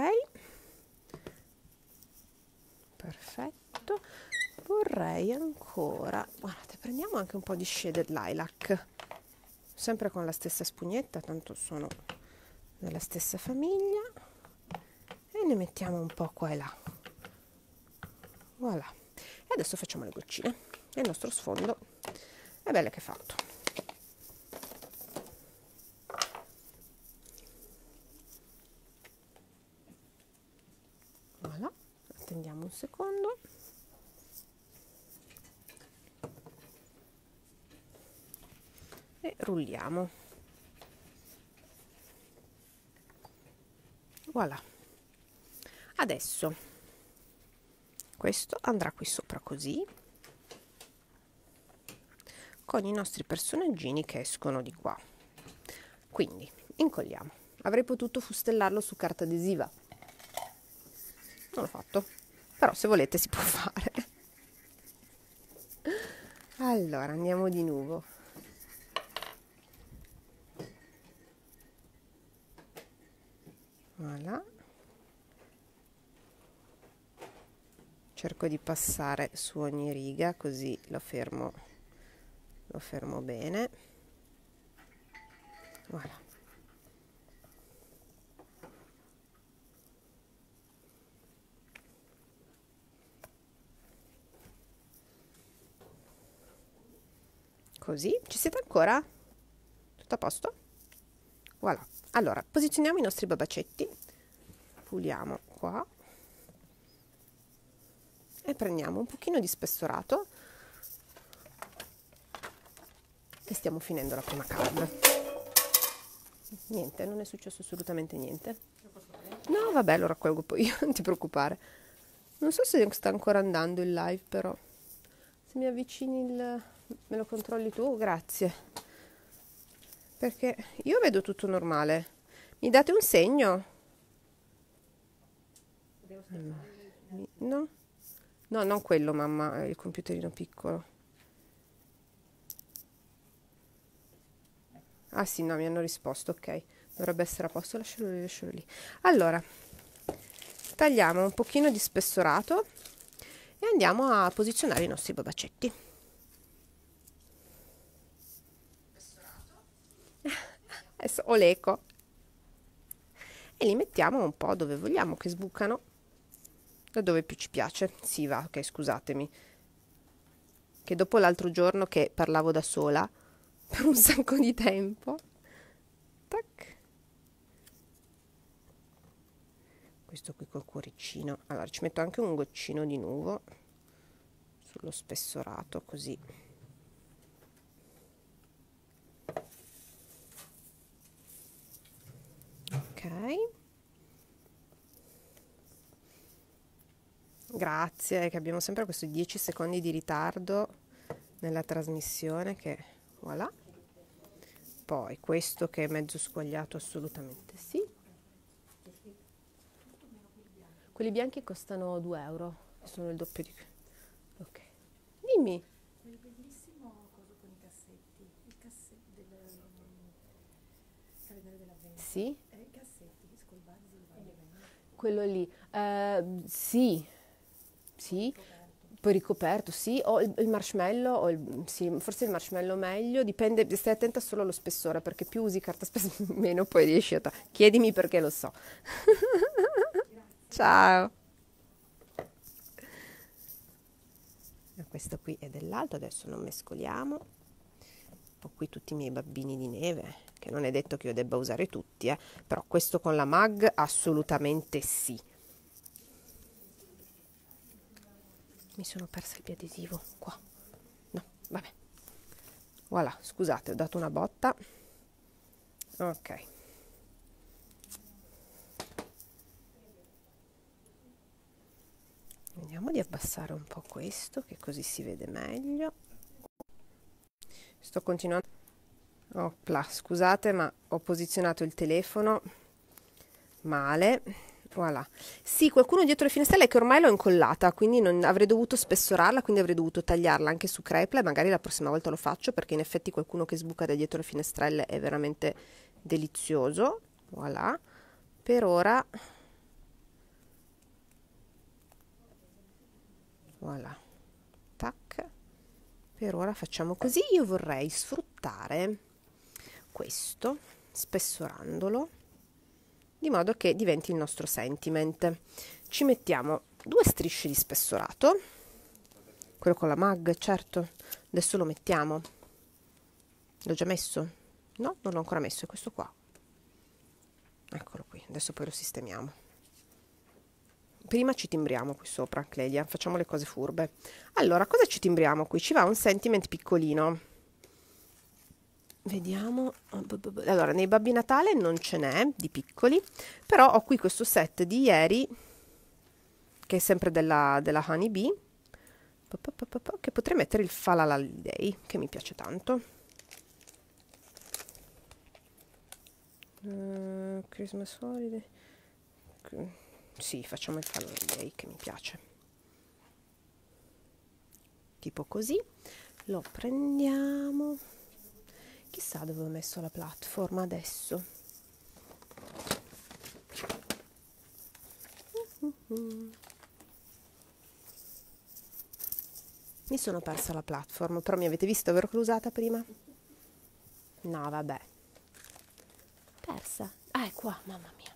Perfetto. Vorrei ancora, guardate, prendiamo anche un po' di Shaded Lilac, sempre con la stessa spugnetta, tanto sono della stessa famiglia, e ne mettiamo un po' qua e là. Voilà. E adesso facciamo le goccine e il nostro sfondo è bello che è fatto. Voilà. Attendiamo un secondo. E rulliamo. Voilà. Adesso questo andrà qui sopra così, con i nostri personaggini che escono di qua. Quindi incolliamo. Avrei potuto fustellarlo su carta adesiva, non l'ho fatto, però se volete si può fare. Allora andiamo di nuovo. Voilà. Cerco di passare su ogni riga, così lo fermo bene. Voilà. Così, ci siete ancora? Tutto a posto? Voilà. Allora, posizioniamo i nostri babacetti, puliamo qua e prendiamo un pochino di spessorato e stiamo finendo la prima card. Niente, non è successo assolutamente niente. No, vabbè, lo raccolgo poi io, non ti preoccupare. Non so se sta ancora andando il live, però se mi avvicini me lo controlli tu, grazie. Perché io vedo tutto normale. Mi date un segno? No? No, non quello, mamma, è il computerino piccolo. Ah sì, no, mi hanno risposto, ok. Dovrebbe essere a posto, lascialo lì, lascialo lì. Allora, tagliamo un pochino di spessorato e andiamo a posizionare i nostri babacetti. Adesso ho l'eco. E li mettiamo un po' dove vogliamo che sbucano, da dove più ci piace. Sì, va, ok, scusatemi. Che dopo l'altro giorno che parlavo da sola per un sacco di tempo. Tac. Questo qui col cuoricino. Allora ci metto anche un goccino di nuvo sullo spessorato, così. Ok. Grazie, che abbiamo sempre questi 10 secondi di ritardo nella trasmissione che voilà. Poi questo che è mezzo squagliato, assolutamente sì. Quelli bianchi costano 2 euro, sono il doppio di... Ok, dimmi. Quel bellissimo coso con i cassetti, il cassetto del calendario dell'avvento. Sì, I cassetti, col buzzer va bene. quello lì. Sì, sì. Poi ricoperto, sì, o il marshmallow, sì, forse il marshmallow meglio, dipende, stai attenta solo allo spessore, perché più usi carta spessa meno poi riesci a... Chiedimi perché lo so. Ciao. Questo qui è dell'alto, adesso lo mescoliamo. Ho qui tutti i miei babbini di neve, che non è detto che io debba usare tutti, però questo con la mag assolutamente sì. Mi sono persa il biadesivo qua. No, vabbè. Voilà, scusate, ho dato una botta. Ok. Vediamo di abbassare un po' questo, che così si vede meglio. Sto continuando. Opla, scusate, ma ho posizionato il telefono male. Voilà. Sì, qualcuno dietro le finestrelle che ormai l'ho incollata, quindi non avrei dovuto spessorarla, quindi avrei dovuto tagliarla anche su crepe e magari la prossima volta lo faccio perché in effetti qualcuno che sbuca da dietro le finestrelle è veramente delizioso. Voilà. Per ora voilà. Tac. Per ora facciamo così. Io vorrei sfruttare questo spessorandolo di modo che diventi il nostro sentiment. Ci mettiamo 2 strisce di spessorato, quello con la mag, certo. Adesso lo mettiamo. L'ho già messo? No, non l'ho ancora messo, è questo qua. Eccolo qui, adesso poi lo sistemiamo. Prima ci timbriamo qui sopra, Clelia, facciamo le cose furbe. Allora, cosa ci timbriamo qui? Ci va un sentiment piccolino. Vediamo. Allora, nei Babbi Natale non ce n'è di piccoli, però ho qui questo set di ieri, che è sempre della Honey Bee, che potrei mettere il Falala Day, che mi piace tanto. Christmas Holiday. Sì, facciamo il Falala Day, che mi piace. Tipo così. Lo prendiamo. Chissà dove ho messo la platform adesso. Mi sono persa la platform, però mi avete visto, vero che l'ho usata prima? No, vabbè. Persa. Ah, è qua, mamma mia.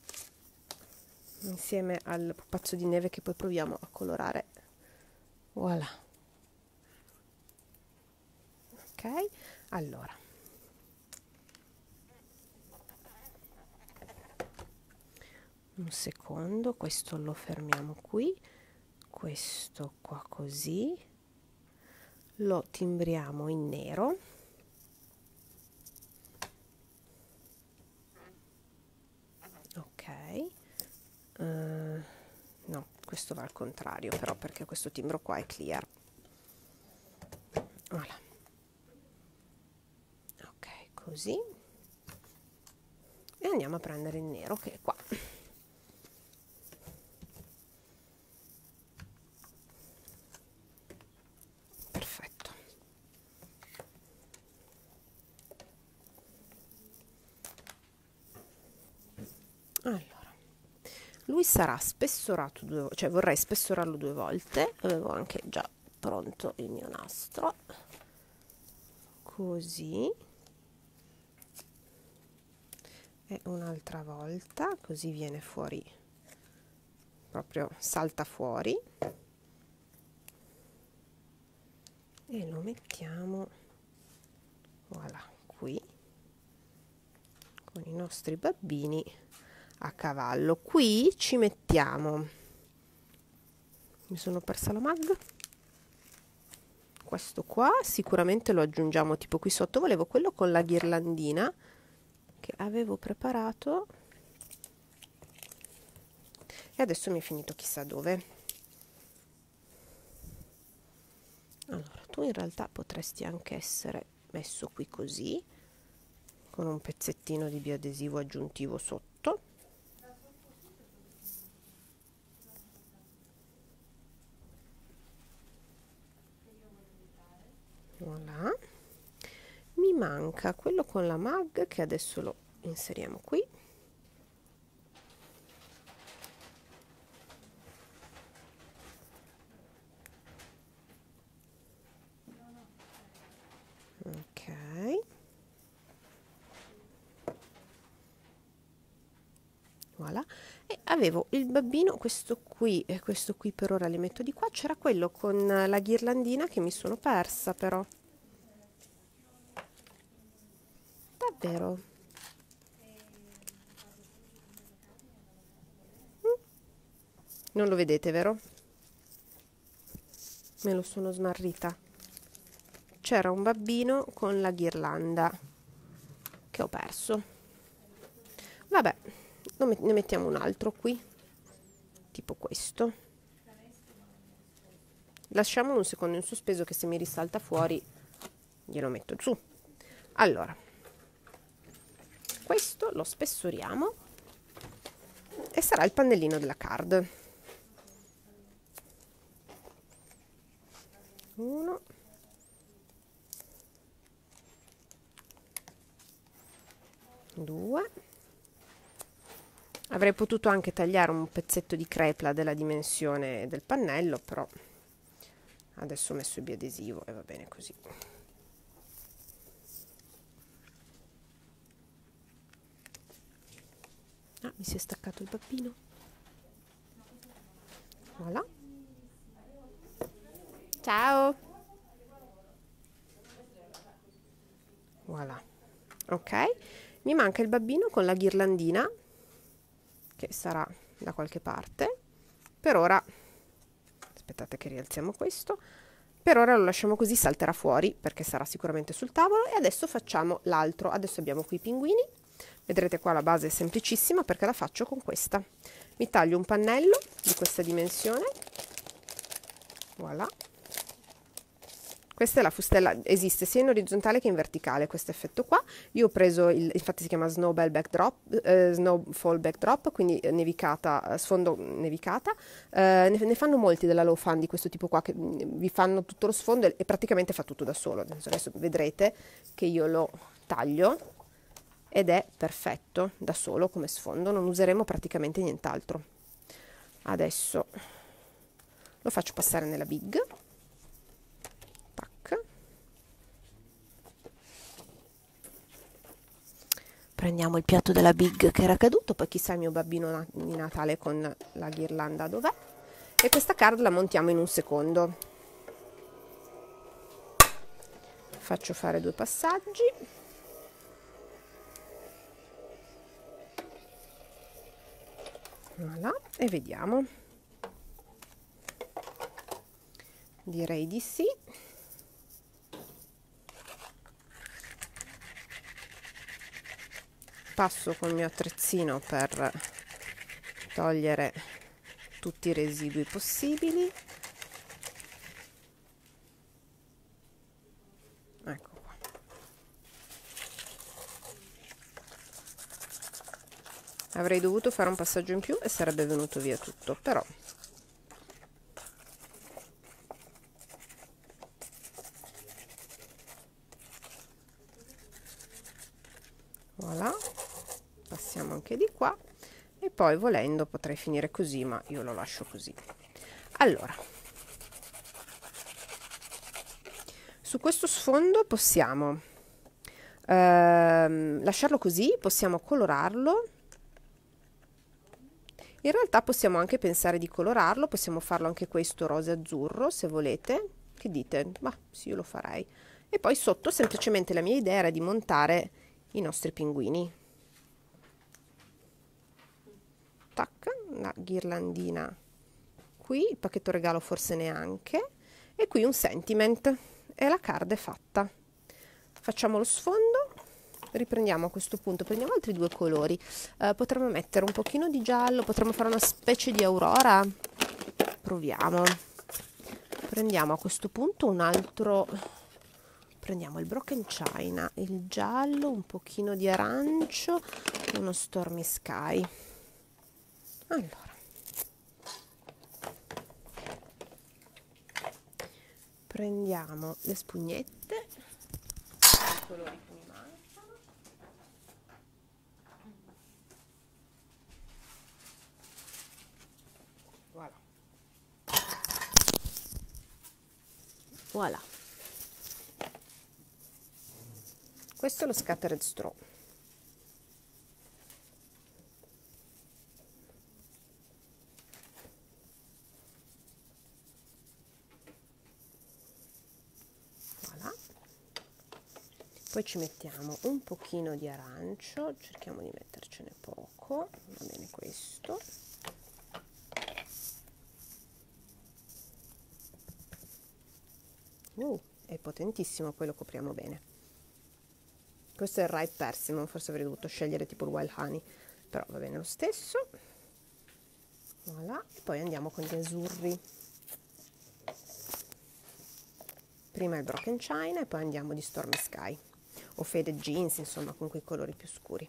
Insieme al pupazzo di neve che poi proviamo a colorare. Voilà. Ok, allora. Un secondo, questo lo fermiamo qui. Questo qua così. Lo timbriamo in nero. Ok. No, questo va al contrario però perché questo timbro qua è clear. Voilà. Ok, così. E andiamo a prendere il nero che è qua. Allora, lui sarà spessorato due volte, cioè vorrei spessorarlo 2 volte. Avevo anche già pronto il mio nastro, così, e un'altra volta, così viene fuori, proprio salta fuori, e lo mettiamo, voilà, qui con i nostri babbini a cavallo. Qui ci mettiamo, mi sono persa la mag, questo qua sicuramente lo aggiungiamo tipo qui sotto. Volevo quello con la ghirlandina che avevo preparato e adesso mi è finito chissà dove. Allora, tu in realtà potresti anche essere messo qui così, con un pezzettino di biadesivo aggiuntivo sotto. Voilà. Mi manca quello con la mag che adesso lo inseriamo qui. Ok. Voilà. E avevo il babbino, questo qui e questo qui per ora li metto di qua. C'era quello con la ghirlandina che mi sono persa però. Davvero? Non lo vedete, vero? Me lo sono smarrita. C'era un babbino con la ghirlanda che ho perso. Vabbè, ne mettiamo un altro qui, tipo questo. Lasciamolo un secondo in sospeso che se mi risalta fuori glielo metto su. Allora, questo lo spessoriamo e sarà il pannellino della card. 1, 2. Avrei potuto anche tagliare un pezzetto di crepla della dimensione del pannello, però adesso ho messo il biadesivo e va bene così. Ah, mi si è staccato il babbino. Voilà. Ciao. Voilà. Ok. Mi manca il babbino con la ghirlandina, che sarà da qualche parte. Per ora, aspettate che rialziamo questo. Per ora lo lasciamo così, salterà fuori perché sarà sicuramente sul tavolo. E adesso facciamo l'altro. Adesso abbiamo qui i pinguini. Vedrete qua la base è semplicissima perché la faccio con questa. Mi taglio un pannello di questa dimensione. Voilà. Questa è la fustella, esiste sia in orizzontale che in verticale questo effetto qua. Io ho preso, infatti si chiama Snowball Backdrop, Snowfall Backdrop, quindi nevicata, sfondo nevicata. Ne fanno molti della Low Fan di questo tipo qua, che vi fanno tutto lo sfondo e praticamente fa tutto da solo. Adesso vedrete che io lo taglio ed è perfetto da solo come sfondo, non useremo praticamente nient'altro. Adesso lo faccio passare nella big. Prendiamo il piatto della big che era caduto, poi chissà il mio babbino di Natale con la ghirlanda dov'è, e questa card la montiamo in un secondo. Faccio fare 2 passaggi. Voilà, e vediamo. Direi di sì. Passo col mio attrezzino per togliere tutti i residui possibili. Ecco qua. Avrei dovuto fare un passaggio in più e sarebbe venuto via tutto, però voilà. Passiamo anche di qua poi volendo potrei finire così, ma io lo lascio così. Allora, su questo sfondo possiamo lasciarlo così, possiamo colorarlo. In realtà possiamo anche pensare di colorarlo, possiamo farlo anche questo rosa azzurro se volete. Che dite? Ma sì, io lo farei. E poi sotto semplicemente la mia idea era di montare i nostri pinguini. Tac, una ghirlandina qui, il pacchetto regalo forse neanche, e qui un sentiment e la card è fatta. Facciamo lo sfondo. Riprendiamo a questo punto, prendiamo altri due colori, potremmo mettere un pochino di giallo, potremmo fare una specie di aurora, proviamo. Prendiamo a questo punto un altro, prendiamo il Broken China, il giallo, un pochino di arancio, uno Stormy Sky. Allora, prendiamo le spugnette, i colori che mi mancano. Voilà. Voilà. Questo è lo Scattered Straw. Voilà. Poi ci mettiamo un pochino di arancio, cerchiamo di mettercene poco, va bene questo. È potentissimo, poi lo copriamo bene. Questo è il Ripe Persimmon, forse avrei dovuto scegliere tipo il Wild Honey, però va bene lo stesso. Voilà. E poi andiamo con gli azzurri. Prima il Broken China e poi andiamo di Stormy Sky o Faded Jeans, insomma, con quei colori più scuri.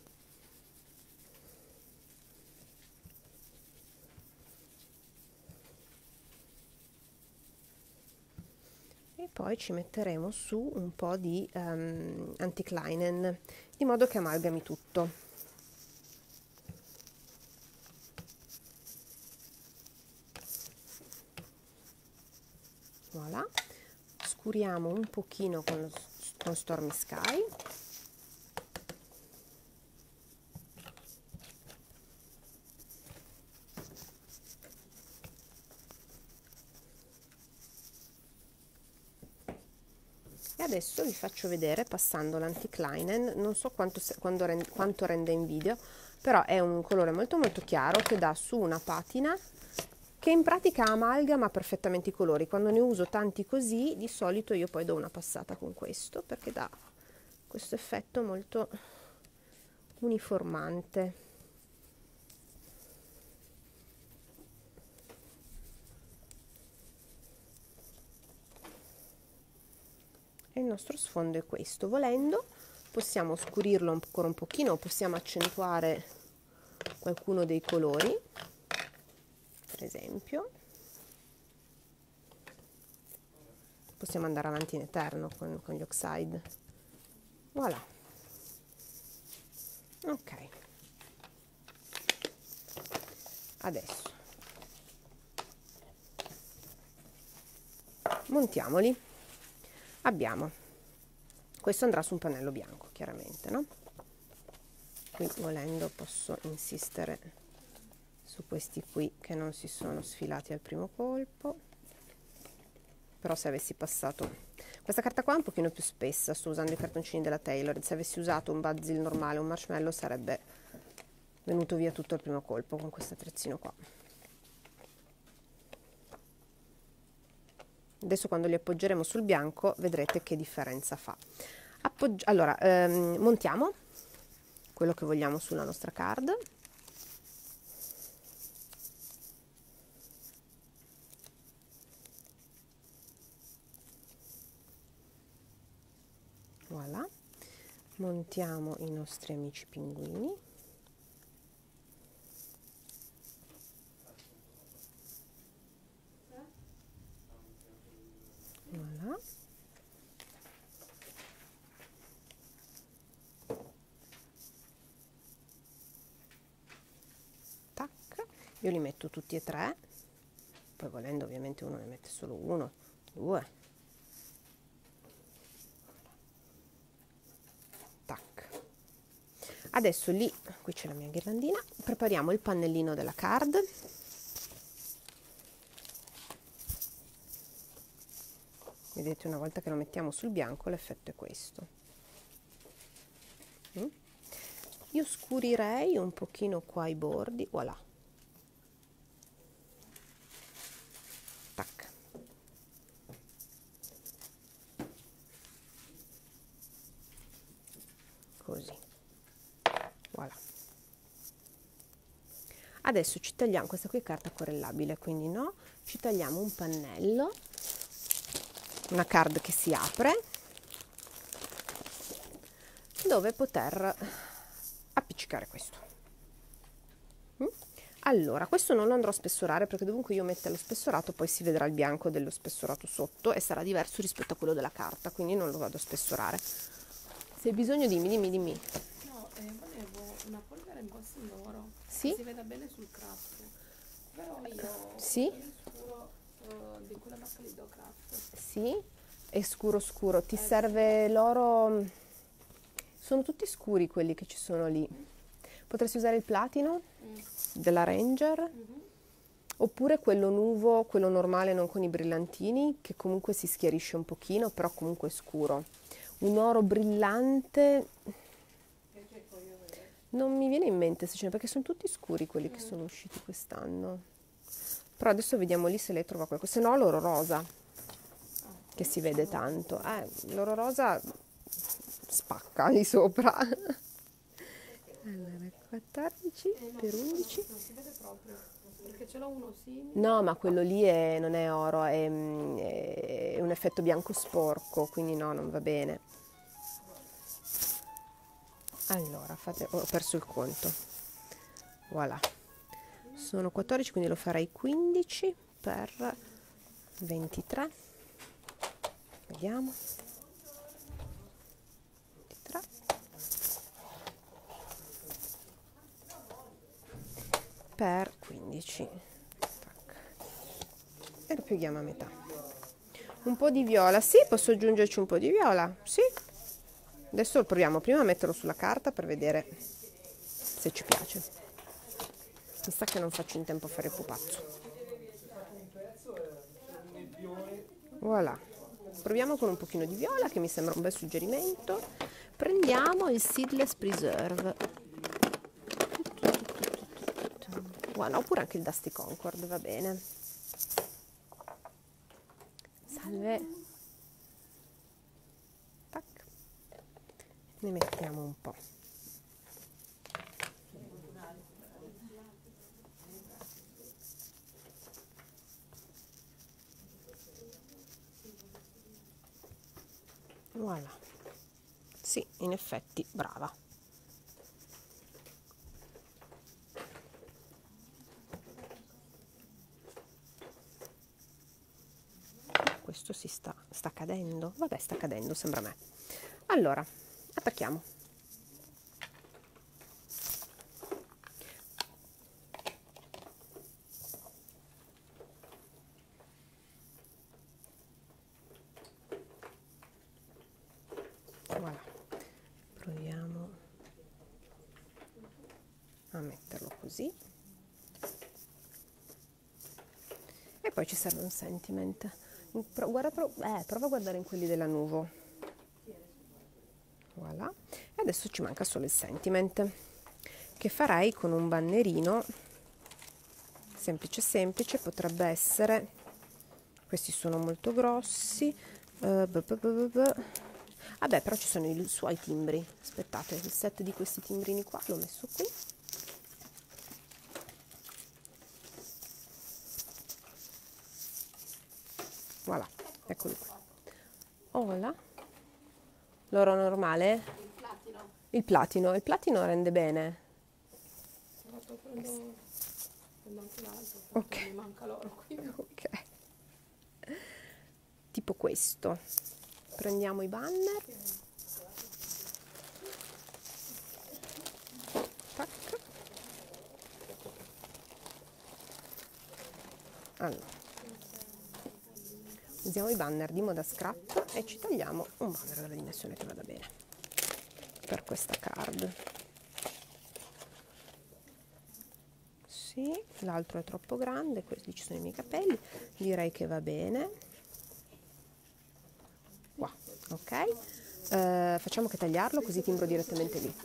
E poi ci metteremo su un po' di Antique Linen, di modo che amalgami tutto. Voilà. Scuriamo un pochino con Stormy Sky. E adesso vi faccio vedere passando l'Antique Linen, non so quanto rende in video, però è un colore molto molto chiaro che dà su una patina che in pratica amalgama perfettamente i colori. Quando ne uso tanti così, di solito io poi do una passata con questo perché dà questo effetto molto uniformante. E il nostro sfondo è questo. Volendo possiamo scurirlo ancora un pochino, possiamo accentuare qualcuno dei colori, per esempio. Possiamo andare avanti in eterno con gli oxide. Voilà. Ok. Adesso montiamoli. Abbiamo, questo andrà su un pannello bianco chiaramente, no? Qui volendo posso insistere su questi qui che non si sono sfilati al primo colpo, però se avessi passato, questa carta qua è un pochino più spessa, sto usando i cartoncini della Taylor, se avessi usato un basil normale, un marshmallow, sarebbe venuto via tutto al primo colpo con questo attrezzino qua. Adesso quando li appoggeremo sul bianco vedrete che differenza fa. Allora, montiamo quello che vogliamo sulla nostra card. Voilà. Montiamo i nostri amici pinguini. Voilà. Tac. Io li metto tutti e tre, poi volendo ovviamente uno ne mette solo uno, due. Tac. Adesso lì, qui c'è la mia ghirlandina, prepariamo il pannellino della card. Vedete, una volta che lo mettiamo sul bianco l'effetto è questo. Io scurirei un pochino qua i bordi, voilà. Tac. Così. Voilà. Adesso ci tagliamo, questa qui è carta acquarellabile, quindi no, ci tagliamo un pannello, una card che si apre, dove poter appiccicare questo. Allora, questo non lo andrò a spessorare perché dovunque io metta lo spessorato poi si vedrà il bianco dello spessorato sotto e sarà diverso rispetto a quello della carta, quindi non lo vado a spessorare. Se hai bisogno dimmi. No, volevo una polvere in posto d'oro. Sì? Che si veda bene sul craft. Però io Sì? quello scuro di quella marca lì do craft. Sì? È scuro scuro. Ti serve l'oro? Sono tutti scuri quelli che ci sono lì. Potresti usare il platino della Ranger, oppure quello nuovo, quello normale non con i brillantini, che comunque si schiarisce un pochino, però comunque è scuro. Un oro brillante non mi viene in mente se ce n'è, perché sono tutti scuri quelli che sono usciti quest'anno. Però adesso vediamo lì se lei trova qualcosa, se no l'oro rosa, che si vede tanto. L'oro rosa spacca lì sopra. Allora, 14 per 11. Non si vede proprio, perché ce l'ho uno simile. No, ma quello lì non è oro, è un effetto bianco sporco, quindi no, non va bene. Allora, ho perso il conto. Voilà. Sono 14, quindi lo farei 15 per 23. Vediamo. 23. Per 15. Tac. E lo pieghiamo a metà. Un po' di viola, sì, posso aggiungerci un po' di viola, sì. Adesso proviamo prima a metterlo sulla carta per vedere se ci piace. Mi sa che non faccio in tempo a fare il pupazzo. Voilà. Proviamo con un pochino di viola, che mi sembra un bel suggerimento. Prendiamo il Seedless Preserve. Buono, oppure anche il Dusty Concord, va bene. Salve. Tac. Ne mettiamo un po'. Voilà. Sì, in effetti, brava. Questo si sta cadendo. Vabbè, sta cadendo, sembra a me. Allora, attacchiamo. Voilà. Proviamo a metterlo così. E poi ci serve un sentiment. Prova a guardare in quelli della Nuvo. Voilà. E adesso ci manca solo il sentiment, che farei con un bannerino semplice, potrebbe essere, questi sono molto grossi, vabbè, però ci sono i suoi timbri. Aspettate, il set di questi timbrini qua l'ho messo qui. Voilà, eccoli qua. Hola. L'oro normale? Il platino rende bene. Prendo anche l'altro, Ok. mi manca l'oro qui. Ok. Tipo questo. Prendiamo i banner. Tac. Allora, usiamo i banner di Moda Scrap e ci tagliamo un banner della dimensione che vada bene per questa card. Sì, l'altro è troppo grande, questi ci sono i miei capelli, direi che va bene. Qua, ok. Facciamo che tagliarlo così timbro direttamente lì.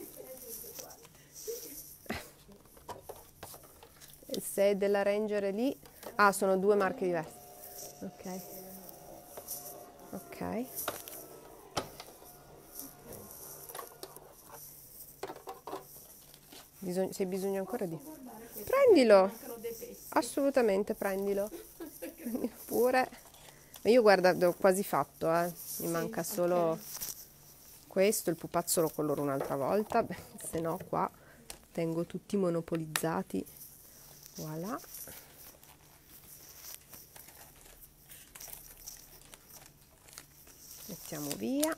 Se della Ranger è lì, ah, sono due marche diverse. Ok, ok. Se hai bisogno ancora di... Prendilo! Assolutamente, prendilo. Pure. Ma io guarda, l'ho quasi fatto, mi manca solo questo, il pupazzo lo coloro un'altra volta, se no qua tengo tutti monopolizzati. Voilà. Mettiamo via.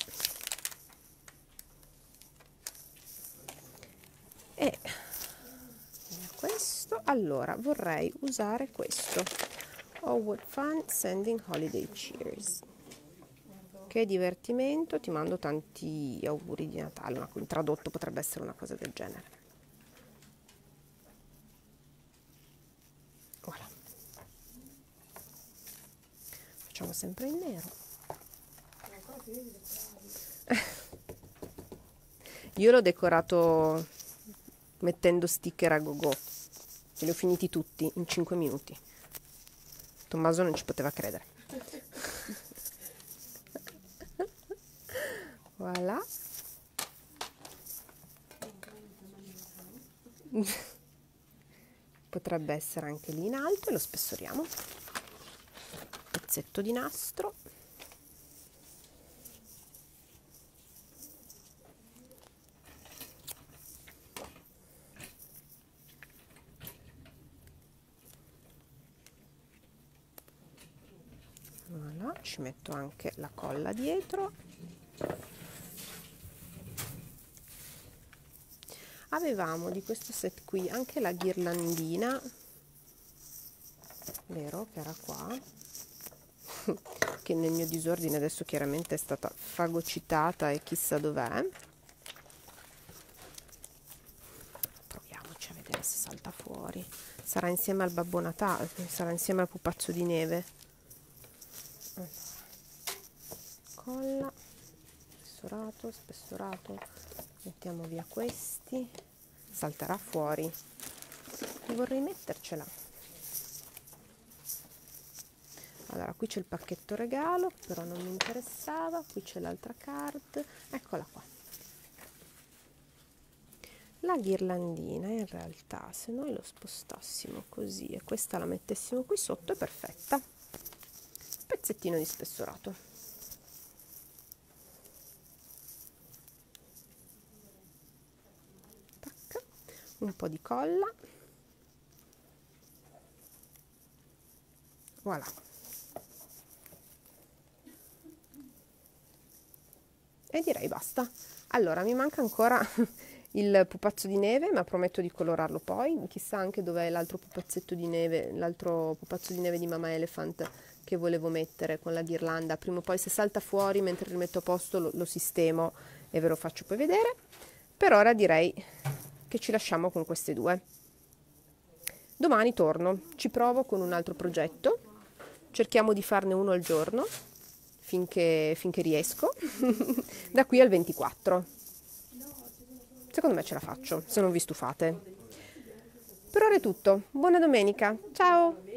E questo, allora vorrei usare questo. Oh, what fun sending holiday cheers. Che divertimento, ti mando tanti auguri di Natale, ma tradotto potrebbe essere una cosa del genere. Voilà. Facciamo sempre in nero. Io l'ho decorato mettendo sticker a go-go. Ce li ho finiti tutti in 5 minuti. Tommaso non ci poteva credere. Voilà. Potrebbe essere anche lì in alto e lo spessoriamo. Pezzetto di nastro. Voilà, ci metto anche la colla dietro. Avevamo di questo set qui anche la ghirlandina, vero, che era qua, che nel mio disordine adesso chiaramente è stata fagocitata e chissà dov'è. Proviamoci a vedere se salta fuori. Sarà insieme al Babbo Natale, sarà insieme al pupazzo di neve. Allora, colla, spessorato, spessorato. Mettiamo via questi, salterà fuori, vorrei mettercela. Allora, qui c'è il pacchetto regalo, però non mi interessava, qui c'è l'altra card, eccola qua. La ghirlandina in realtà, se noi lo spostassimo così e questa la mettessimo qui sotto, è perfetta. Pezzettino di spessorato. Un po' di colla, voilà. E direi basta. Allora, mi manca ancora il pupazzo di neve, ma prometto di colorarlo poi. Chissà anche dov'è l'altro pupazzetto di neve, l'altro pupazzo di neve di Mamma Elephant che volevo mettere con la ghirlanda. Prima o poi, se salta fuori mentre lo metto a posto, lo sistemo e ve lo faccio poi vedere. Per ora direi che ci lasciamo con queste due. Domani torno, ci provo con un altro progetto, cerchiamo di farne uno al giorno finché riesco, da qui al 24. Secondo me ce la faccio, se non vi stufate. Per ora è tutto, buona domenica, ciao!